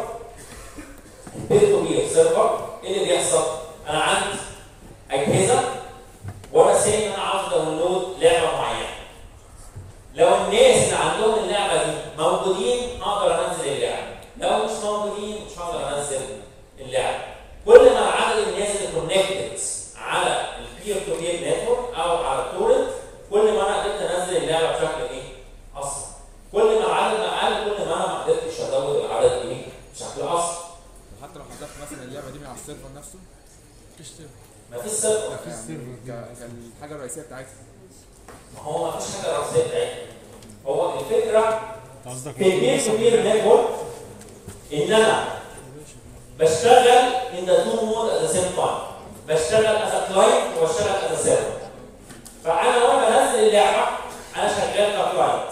ايه اللي بيحصل؟ انا عندي اجهزه وانا سايب ان انا عاوز داونلود لعبه معينه. لو الناس اللي عندهم اللعبه دي موجودين اقدر انزل اللعبه، لو مش موجودين مش هقدر انزل اللعبه. كل ما عدد الناس اللي كونكتد على البير تو بير نتورك او على التورنت كل ما انا قدرت انزل اللعبه بشكل ايه؟ اسرع. كل ما العدد ما قل كل ما انا ما قدرتش ازود العدد ايه؟ بشكل اسرع. وحتى لو حضرتك مثلا اللعبه دي من على السيرفر نفسه مفيش سيرفر. مفيش سيرفر. كان الحاجه الرئيسيه بتاعتها. ما هو مفيش حاجه رئيسيه بتاعتها. هو الفكره قصدك في البير تو بير نتورك ان انا بشتغل in the two mode at the same time. بشتغل as a client وبشتغل as a server. فانا وانا بنزل اللعبه انا شغال ككلاينت.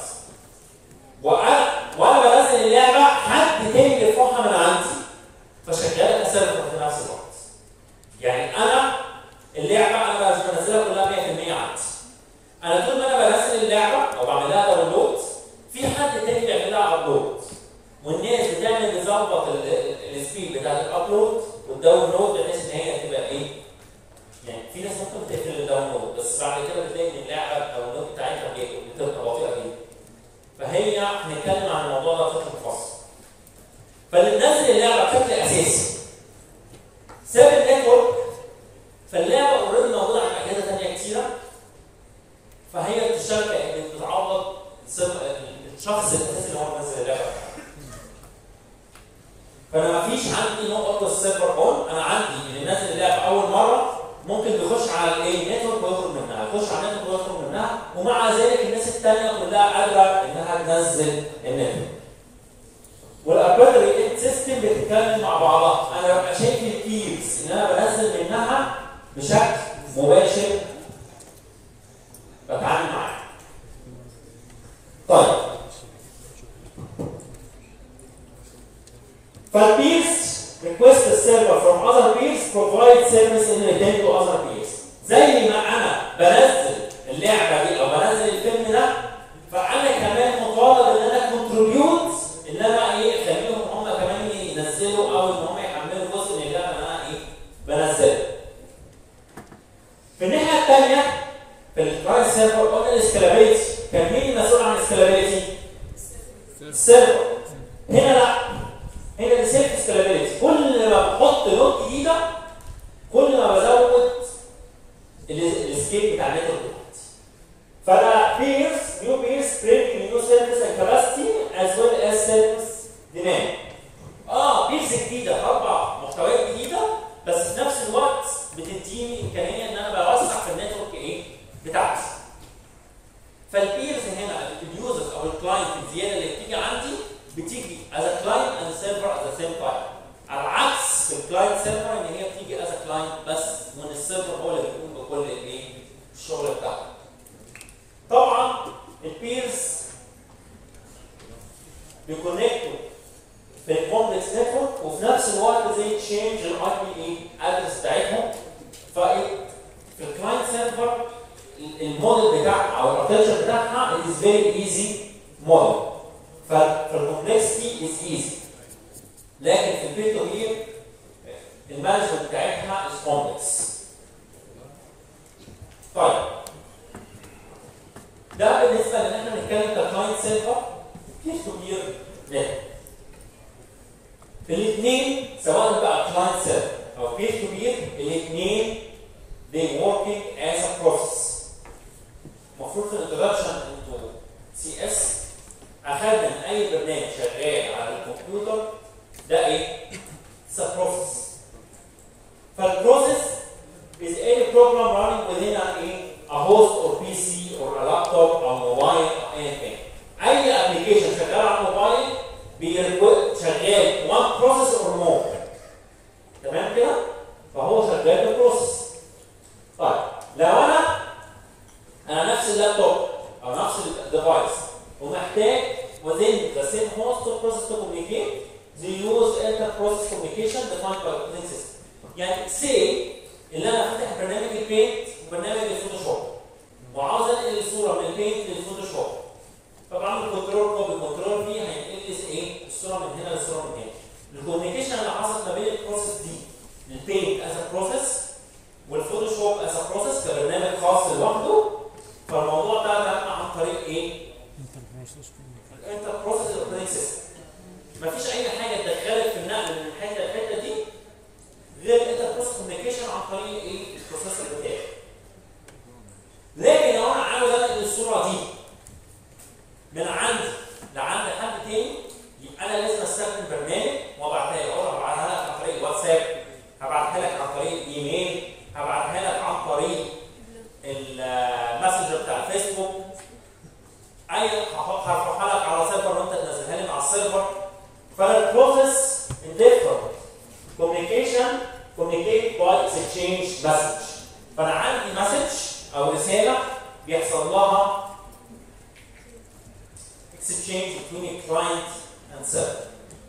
وانا بنزل اللعبه حد تاني بيرفعها من عندي فشغال كسيرفر في نفس الوقت. يعني انا اللعبه انا مش بنزلها كلها 100% عندي. انا طول ما انا بنزل اللعبه او بعمل لها داونلود في حد تاني بيعمل لها ابلود. والناس بتظبط السبيد بتاعت الابلود والداونلود بحيث ان هي تبقى ايه؟ يعني في ناس ممكن تقفل الداونلود بس بعد كده بتلاقي ان اللعبه الداونلود بتاعتها بتبقى بطيئه جدا. فهي هنتكلم عن الموضوع ده بشكل مفصل. فاللي منزل اللعبه بشكل اساسي ساب النتورك فاللعبه اوريدي موجوده على اجهزه ثانيه كتيره فهي بتشتغل كأن بتعوض الشخص الاساسي اللي هو منزل اللعبه. فانا مفيش عندي نقطه السيرفر اون، انا عندي اللي نازل اللعبه اول مره ممكن بيخش على الايه النتورك ويخرج منها، يخش على النتورك ويخرج منها، ومع ذلك الناس الثانيه كلها قادره انها تنزل النتورك. والابريتري سيستم بتتكلم مع بعضها، انا ببقى شايف الكيز ان انا بنزل منها بشكل مباشر بتعامل معاها. طيب فالبيرز request the server from other peers provide service in return to other peers. زي ما انا بنزل اللعبه دي او بنزل الفيلم ده فانا كمان مطالب ان انا كونتريبيوت ان انا ايه اخليهم هم كمان ينزلوا او ان هم يحملوا جزء من اللعبه اللي انا ايه بنزلها. في الناحيه الثانيه في الكلاينت سيرفر قلنا السكيلابيلتي، كان مين المسؤول عن السكيلابيلتي؟ السيرفر. هنا لا، هنا السيلف سكيلابيلتي، كل ما بحط نوت جديده كل ما بزود السكيل بتاع النتورك بتاعتي. فانا نيو بيرز برينج نيو سيرفيس اند كاباسيتي از ويل از سيرفيس ديماند. بيرز جديده طبعا محتويات جديده بس في نفس الوقت بتديني امكانيه ان انا بوسع في النتورك ايه بتاعتي. فالبيرز هنا اليوزرز او الكلاينت الزياده اللي بتيجي عندي بتيجي as a client and server at the same time. على عكس الكلاينت سيرفر ان هي بتيجي as a client بس وان السيرفر هو اللي بيقوم بكل الايه الشغل بتاعه. طبعا البيرز بيكونكتوا في الكومبلكس نتورك وفي نفس الوقت زي تشينج الاي بي ادرس بتاعتهم. في الكلاينت سيرفر الموديل بتاعها او الاركتشر بتاعها is very easy model. فالكومبلكسيتي از ايزي. لكن في البير تو بير المانجمنت بتاعتها از كومبلكس. طيب ده بالنسبه لان احنا بنتكلم ككلاينت سيرفر بير تو بير نتورك. الاثنين سواء بقى كلاينت سيرفر او بير تو بير الاثنين they working as a process. المفروض في الانترودكشن انتوا سي اس اخذنا من اي برنامج شغال على الكمبيوتر ده ايه؟ It's a process. فالبروسيس is any program running within a host or PC or a laptop or mobile or anything. اي ابلكيشن شغال على الموبايل شغال one process or more. تمام كده؟ فهو شغال بالبروسيس. طيب defined by operating system. يعني سي اللي انا فاتح برنامج البينت وبرنامج الفوتوشوب وعاوز انقل الصوره من البينت للفوتوشوب، فبعمل كنترول كوبي كنترول في هينقل ايه الصوره من هنا للصوره من هنا. الكوميونيكيشن اللي حصلت ما بين البروسيس دي البينت از بروسيس والفوتوشوب از بروسيس كبرنامج خاص لوحده، فالموضوع ده تم عن طريق ايه؟ الانتر بروسيس اوبريتنج سيستم. مفيش اي حاجه اتدخلت في النقل من الحته للحته دي غير الانتر بروسيس كوميونيكيشن عن طريق ايه؟ البروسيسور بتاعي. لكن لو انا عاوز انقل الصوره دي من عندي لعند حد تاني يبقى انا لازم استخدم برنامج وابعتها له، هبعتها لك عن طريق الواتساب، هبعتها لك عن طريق الايميل، هبعتها لك عن طريق الماسنجر بتاع الفيسبوك، هرفعها لك على سيرفر وانت تنزلها لي مع السيرفر. فالبروسيس different communication communicate by exchange message. فانا عندي مسج او رساله بيحصل لها exchange between a client and server.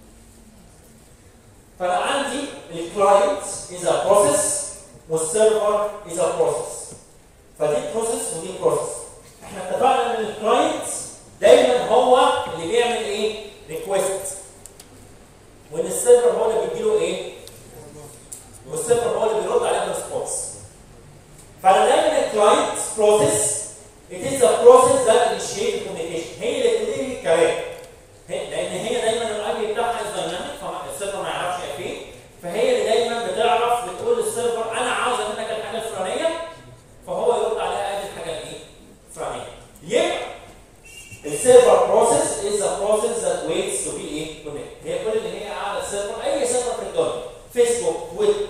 فانا عندي الكلاينت is a process والسيرفر is a process. فدي بروسيس ودي بروسيس. احنا اتفقنا ان الكلاينت دايما هو اللي بيعمل ايه؟ ريكويست. وان السيرفر هو اللي بيديله ايه؟ والسيرفر هو اللي بيرد عليه بريسبونس. فانا دايما الكلاينت بروسيس it is a process that initiates communication. هي اللي بتدير الكلام. لان هي دايما الاي بي بتاعها دايناميك فالسيرفر ما يعرفش فين، فهي اللي دايما بتعرف بتقول للسيرفر انا عاوز منك الحاجه الفلانيه، فهو يرد عليها ادي الحاجه الايه؟ الفلانيه. يبقى السيرفر بروسيس is a process that waits to be ايه؟ connected. هي كل اللي هي قاعده السيرفر، اي سيرفر في الدنيا، فيسبوك، تويتر،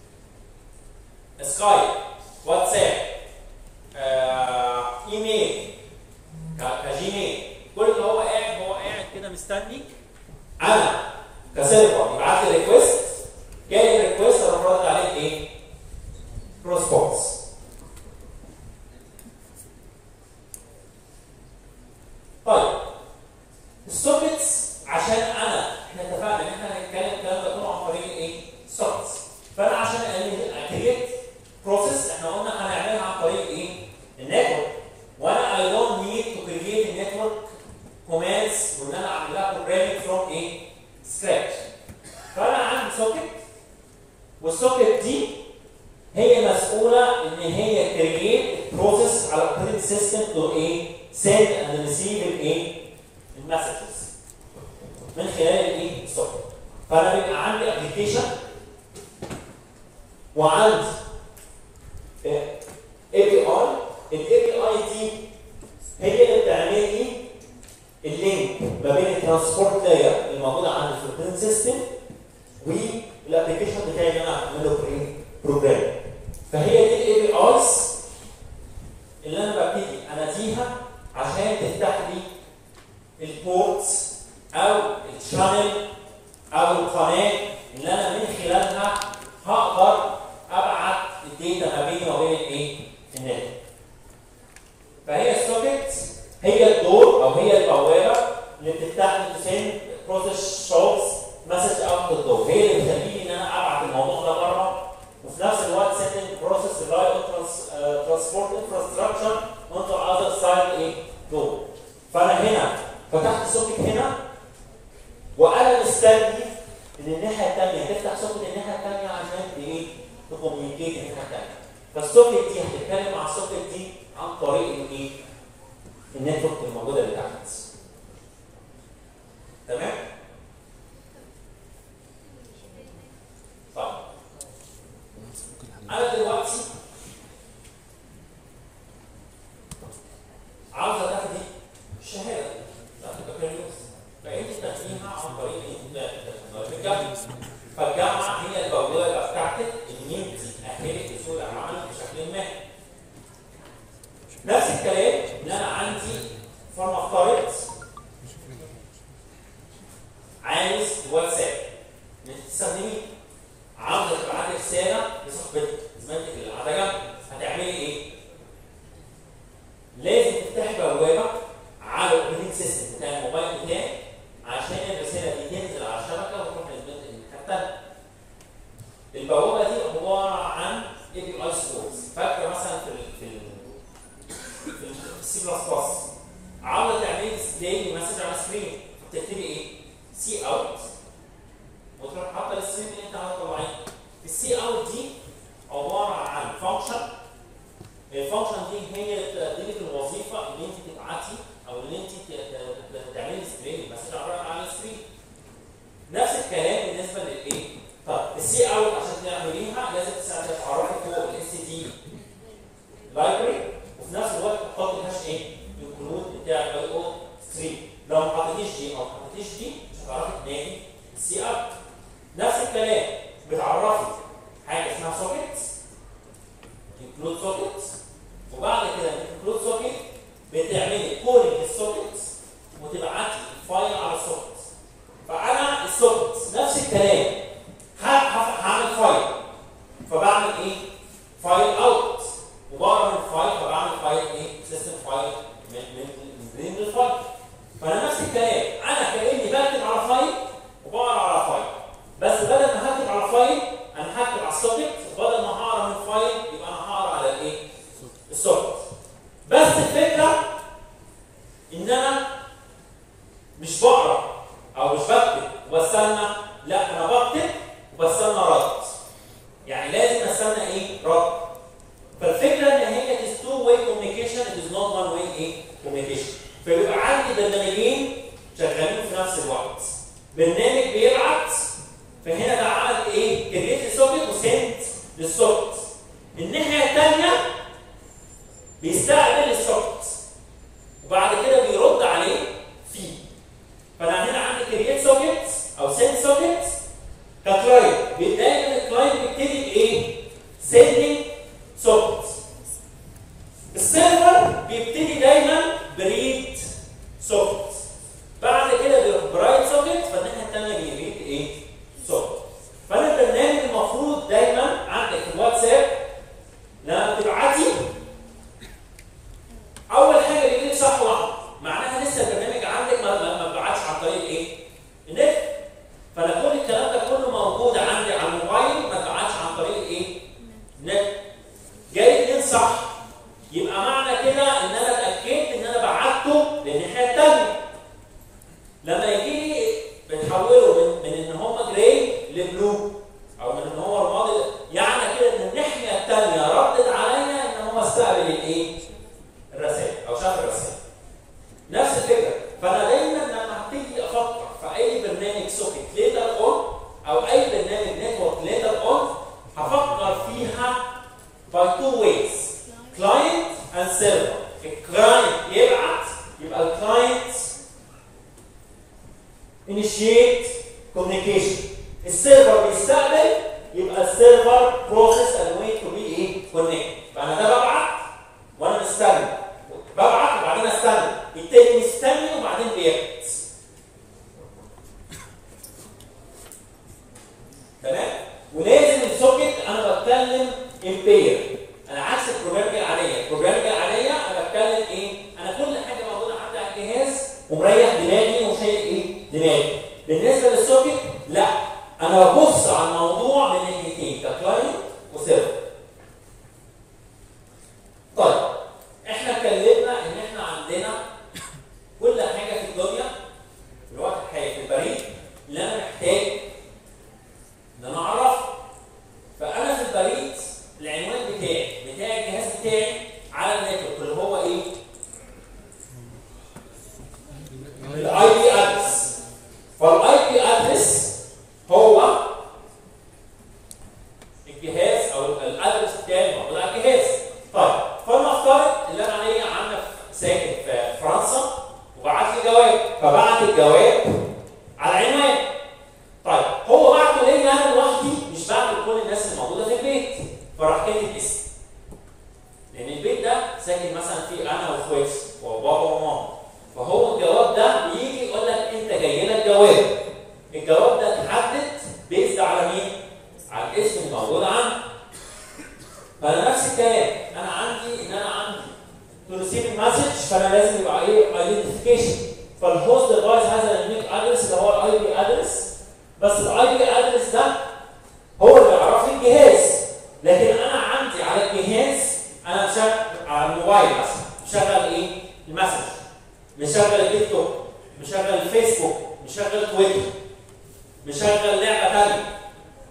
سكايب، واتساب، ايميل، كجيميل، كل اللي هو قاعد كده مستني انا كسيرفر يبعت لي ريكويست، جاي الريكويست اروح رد عليه ايه؟ ريسبونس. طيب السوكيتس عشان احنا اتفقنا ان احنا هنتكلم الكلام ده كله عن طريق ايه؟ سوكيتس. فانا عشان اكريت بروسيس احنا قلنا هنعملها عن طريق ايه؟ النتورك. وانا I don't need to create a network commands وان انا اعمل لها programming from ايه؟ scratch. فانا عندي سوكيت والسوكيت دي هي مسؤوله ان هي create process على operating system to ايه؟ send and receive الايه؟ المسجز من خلال الايه؟ السوكيت. فانا بيبقى عندي ابلكيشن وعندي اي بي اي. الاي بي اي دي هي اللي بتعمل لي اللينك ما بين الترانسبورت لاير الموجوده عندي في الاوبريتنج سيستم والابلكيشن بتاعي اللي انا هعمل له بروجرام. فهي دي الاي بي ايز اللي انا ببتدي اناديها عشان تفتح لي البورتس او الشانل او القناه اللي انا من خلالها هقدر ابعت الداتا ما بيني وبين الايه؟ النت. فهي السوكيت هي الدور او هي البوابه اللي بتفتح لي تسند بروسيس شوز مسج اوت الدور، هي اللي بتخليني ان انا ابعت الموضوع ده بره وفي نفس الوقت سند بروسيس ريلاي ترانسبورت انفراستراكشر اونتو اذر سايد ايه؟ دور. فانا هنا فتحت السوكيت هنا وانا مستني ان الناحيه الثانيه تفتح سوكيت الناحيه الثانيه عشان ايه؟ تكوميونيكيت الناحيه الثانيه. فالسوكيت دي هتتكلم مع السوكيت دي عن طريق الايه؟ النتورك الموجوده اللي تحت. تمام؟ طيب انا دلوقتي عاوز تاخدي الشهاده بتاعت البكالوريوس، فانت تاخديها عن طريق الجامعه. فالجامعه هي البوابه بتاعتك ان انت تاهلي لسوق العمل بشكل ما. نفس الكلام ان انا عندي فلنفترض عايز واتساب ان انت تستخدميه، عاوزه تبعتي رساله لصاحبتك زميلتك اللي قاعده جنبك، هتعملي ايه؟ لازم تفتحي بوابه على الاوبريتنج سيستم بتاع الموبايل بتاعك عشان الرساله دي تنزل على الشبكه وتروح للبنت اللي الثانيه. البوابه دي عباره عن اي بي اي سورس. فاكره مثلا في السي بلس بلس عاوزه تعملي ديسبلاي مسج على سكرين، بتكتبي ايه؟ سي اوت وتروح حاطه الستريم اللي انت عاوز تطلعيه. السي اوت دي عباره عن فانكشن، الفانكشن دي هي اللي بتدي لك الوظيفه ان انت تبعتي او ان انت تعملي ديسبلاي مسج على السكرين. نفس الكلام بالنسبه للايه؟ طب السي اوت عشان تعمليها لازم تعرفي فوق الاس تي لايبرري، وفي نفس الوقت تحطي الهاش ايه؟ الكود بتاع الاي او 3. لو ما حطيتيش دي او ما حطيتيش دي مش هتعرفي تنادي السي اوت. نفس الكلام بتعرفي حاجه اسمها سوكيت، انكلود سوكيت، وبعد كده انكلود سوكيت بتعملي كولينج السوكيت وتبعتي الفايل على السوكيت. فانا السوكيت نفس الكلام هعمل فايل، فبعمل ايه؟ فايل اوت، وبقرا من الفايل فبعمل فايل ايه؟ سيستم فايل من الفايل. فانا نفس الكلام، انا كاني بكتب على فايل وبقرا على فايل، بس بدل ما هكتب على فايل انا هكتب على السوكيت، وبدل ما هقرا من الفايل يبقى انا هقرا على الايه؟ السوكيت. بس الفكره ان انا مش بقرا او مش بكتب وبستنى، لا انا بكتب وبستنى رد. يعني لازم استنى ايه؟ رد. فالفكره ان هي is two way communication, it is not one way ايه؟ communication. فبيبقى عندي برنامجين شغالين في نفس الوقت. برنامج بيبعت، فهنا ده عمل ايه؟ كريت للسوكيت وسنت للسوكيت. الناحيه الثانيه بيستقبل السوكيت وبعد كده بيرد عليه فيه. فانا هنا عندي كريت سوكيت او سنت سوكيت ككلاينت. دايما الكلاينت بيبتدي بايه؟ سندنج سوكيت. السيرفر بيبتدي دايما بريد سوكيت، بعد كده بيروح برايت سوكيت، فالناحيه الثانيه بيريد ايه؟ سوكيت. فانا البرنامج المفروض دايما عندك في الواتساب لما بتبعتي اول حاجه بيجيلك صح واحد، معناها لسه البرنامج عندك ما بعتش عن طريق ايه؟ النت. فانا كل الكلام ده كله موجود عندي على الموبايل، ما بعتش عن طريق ايه؟ النت. جاي 2 صح، يبقى معنى كده ان انا اتاكدت ان انا بعته للناحيه الثانيه. لما يجي لي بنحوله من ان هم جراي لبلو او من ان هو رمادي، يعني كده ان الناحيه الثانيه ردت عليا ان هو استقبل الايه؟ الرسائل او شاف الرسائل. نفس الفكره. فانا دايما لما هبتدي افكر في اي برنامج سوكيت ليتر اون او اي برنامج نتورك ليتر اون، هفكر فيها by two ways: client and server. الكلاينت يبعت يبقى الكلاينت initiate communication. السيرفر بيستقبل يبقى السيرفر process and wait to be ايه؟ connect. فانا ده ببعت وانا مستني، ببعت وبعدين استنى، التاني مستني وبعدين بيبعت. تمام؟ ولازم السوكيت انا بتكلم امبير، انا عكس البروجرامنج العاديه. البروجرامنج العاديه انا بتكلم ايه؟ انا كل حاجه موجوده عندي على الجهاز ومريح دماغي وشايل ايه؟ دماغي. بالنسبه للسوكيت لا، انا ببص على الموضوع من ناحيتين، ككلاينت وسيرفر. طيب احنا اتكلمنا ان احنا عندنا كل حاجه في الدنيا في الوقت الحالي في البريد اللي انا محتاج ان انا اعرفها. فانا في البريد العنوان بتاع الجهاز بتاعي على النتورك اللي هو ايه؟ الاي بي ادرس. فالاي بي ادرس هو الجهاز او الادرس بتاعي موجود على الجهاز. طيب فلنفترض ان انا عليا ساكن في فرنسا وبعت لي جواب، فبعت الجواب على عنوان. طيب هو بعته ليا انا لوحدي، مش بعته لكل الناس اللي موجوده في البيت، فراح كاتب اسمي. لان البيت ده ساكن مثلا فيه انا واخواتي وبابا وماما، فهو الجواب ده بيجي يقول لك انت جاي لك جواب. الجواب ده اتحدد بيزد على مين؟ على الاسم الموجود عندي. فانا نفس الكلام، انا عندي تو ريسيف المسج، فانا لازم يبقى ايه؟ ايدنتيفيكيشن. فالهوست ديفايس هذا اليونيك ادرس اللي هو الاي بي ادرس، بس الاي بي ادرس ده هو اللي بيعرف لي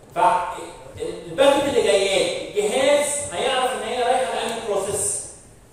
فالباكت اللي جايه الجهاز هيعرف ان هي رايحه لانهي بروسيس.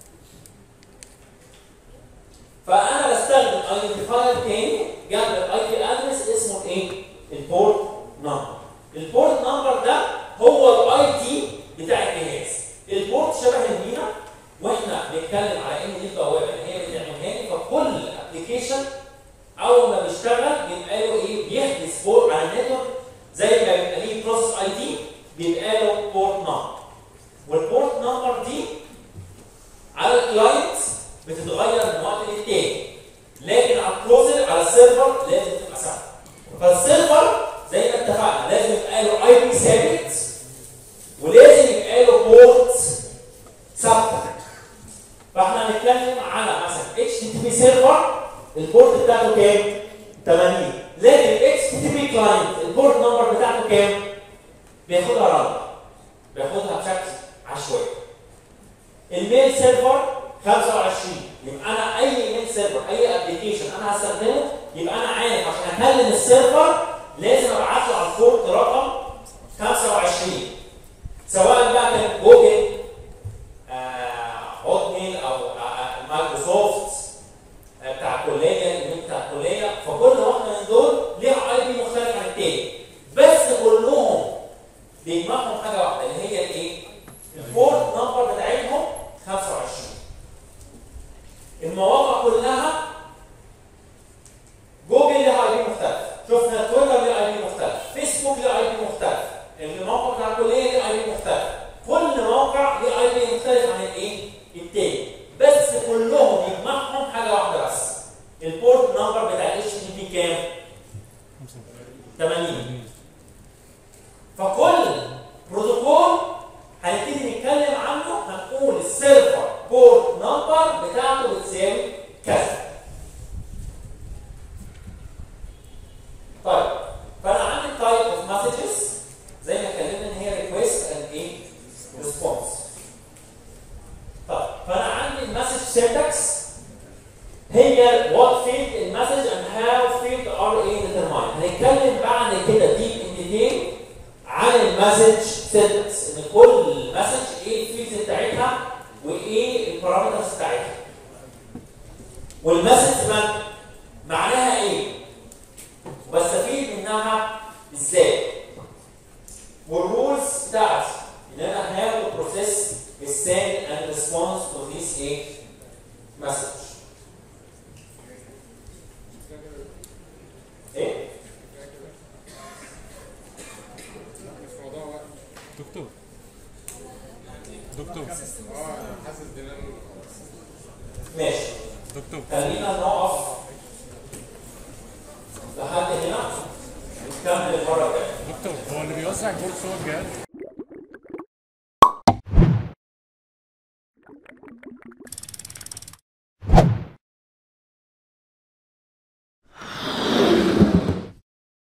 فانا بستخدم ايدنتيفاير تاني جنب الاي بي ادرس اسمه ايه؟ البورت نمبر. البورت نمبر ده هو الاي دي بتاع الجهاز. البورت شبه المينا، واحنا بنتكلم على ان دي البوابه اللي هي بتعملها لي. فكل ابلكيشن اول ما بيشتغل بيبقى له ايه؟ بيحدث بورت على النتورك زي ما بيبقى ليه بروسيس اي دي بيبقى له بورت نمبر. والبورت نمبر دي على الكلاينت بتتغير من وقت للتاني، لكن على البروسيس على السيرفر لازم تبقى ثابته. فالسيرفر زي ما اتفقنا لازم يبقى له اي بي ثابت ولازم يبقى له بورت ثابته. فاحنا هنتكلم على مثلا اتش تي بي سيرفر البورت بتاعته كام؟ 80. لكن الاتش تي بي كلاينت البورت نمبر بتاعته كام؟ بياخدها راندوم، بياخدها بشكل عشوائي. الميل سيرفر 25. يبقى انا اي ميل سيرفر اي ابلكيشن انا هستخدمه يبقى انا عارف عشان اكلم السيرفر لازم ابعت له على البورت رقم 25، سواء بقى كان جوجل هوت ميل او مايكروسوفت بتاع الكليه الايميل بتاع الكليه. فكل واحده من دول ليها اي بي مختلف عن التاني، بس كلهم بيجمعهم حاجه واحده اللي هي الايه؟ البورت نمبر بتاعتهم 25. المواقع كلها جوجل ليها اي بي مختلف، شفنا تويتر ليها اي بي مختلف، فيسبوك ليها اي بي مختلف، الموقع بتاع الكليه ليها اي بي مختلف، كل موقع ليه اي بي مختلف عن الايه؟ التاني، بس كلهم يجمعهم حاجه واحده بس. البورت نمبر بتاع الاتش تي بي كام؟ 80. فكل بروتوكول هنبتدي نتكلم عنه هنقول السيرفر بورت نمبر بتاعته بتساوي كذا. طيب فانا عندي تايب اوف مسجز زي ما اتكلمنا ان هي ريكويست اند ايه؟ ريسبونس. طيب فانا عندي المسج سينتاكس هي what field المسج and how field are determined. هنتكلم بعد كده ديب ان ديتيل عن المسج سينتاكس، ان كل مسج ايه الفيلدز بتاعتها وايه البارامترز بتاعتها. والمسج معناها ايه؟ وبستفيد منها ازاي؟ والرولز بتاعتي ان انا هاخد بروسيس السند اند ريسبونس تو ذيس ايه؟ مسج. ايه؟ دكتور حاسس دماغي. ماشي دكتور خلينا نقف لحد هنا ونكمل المره الجايه. دكتور هو اللي بيوزع البورت هو الجهاز؟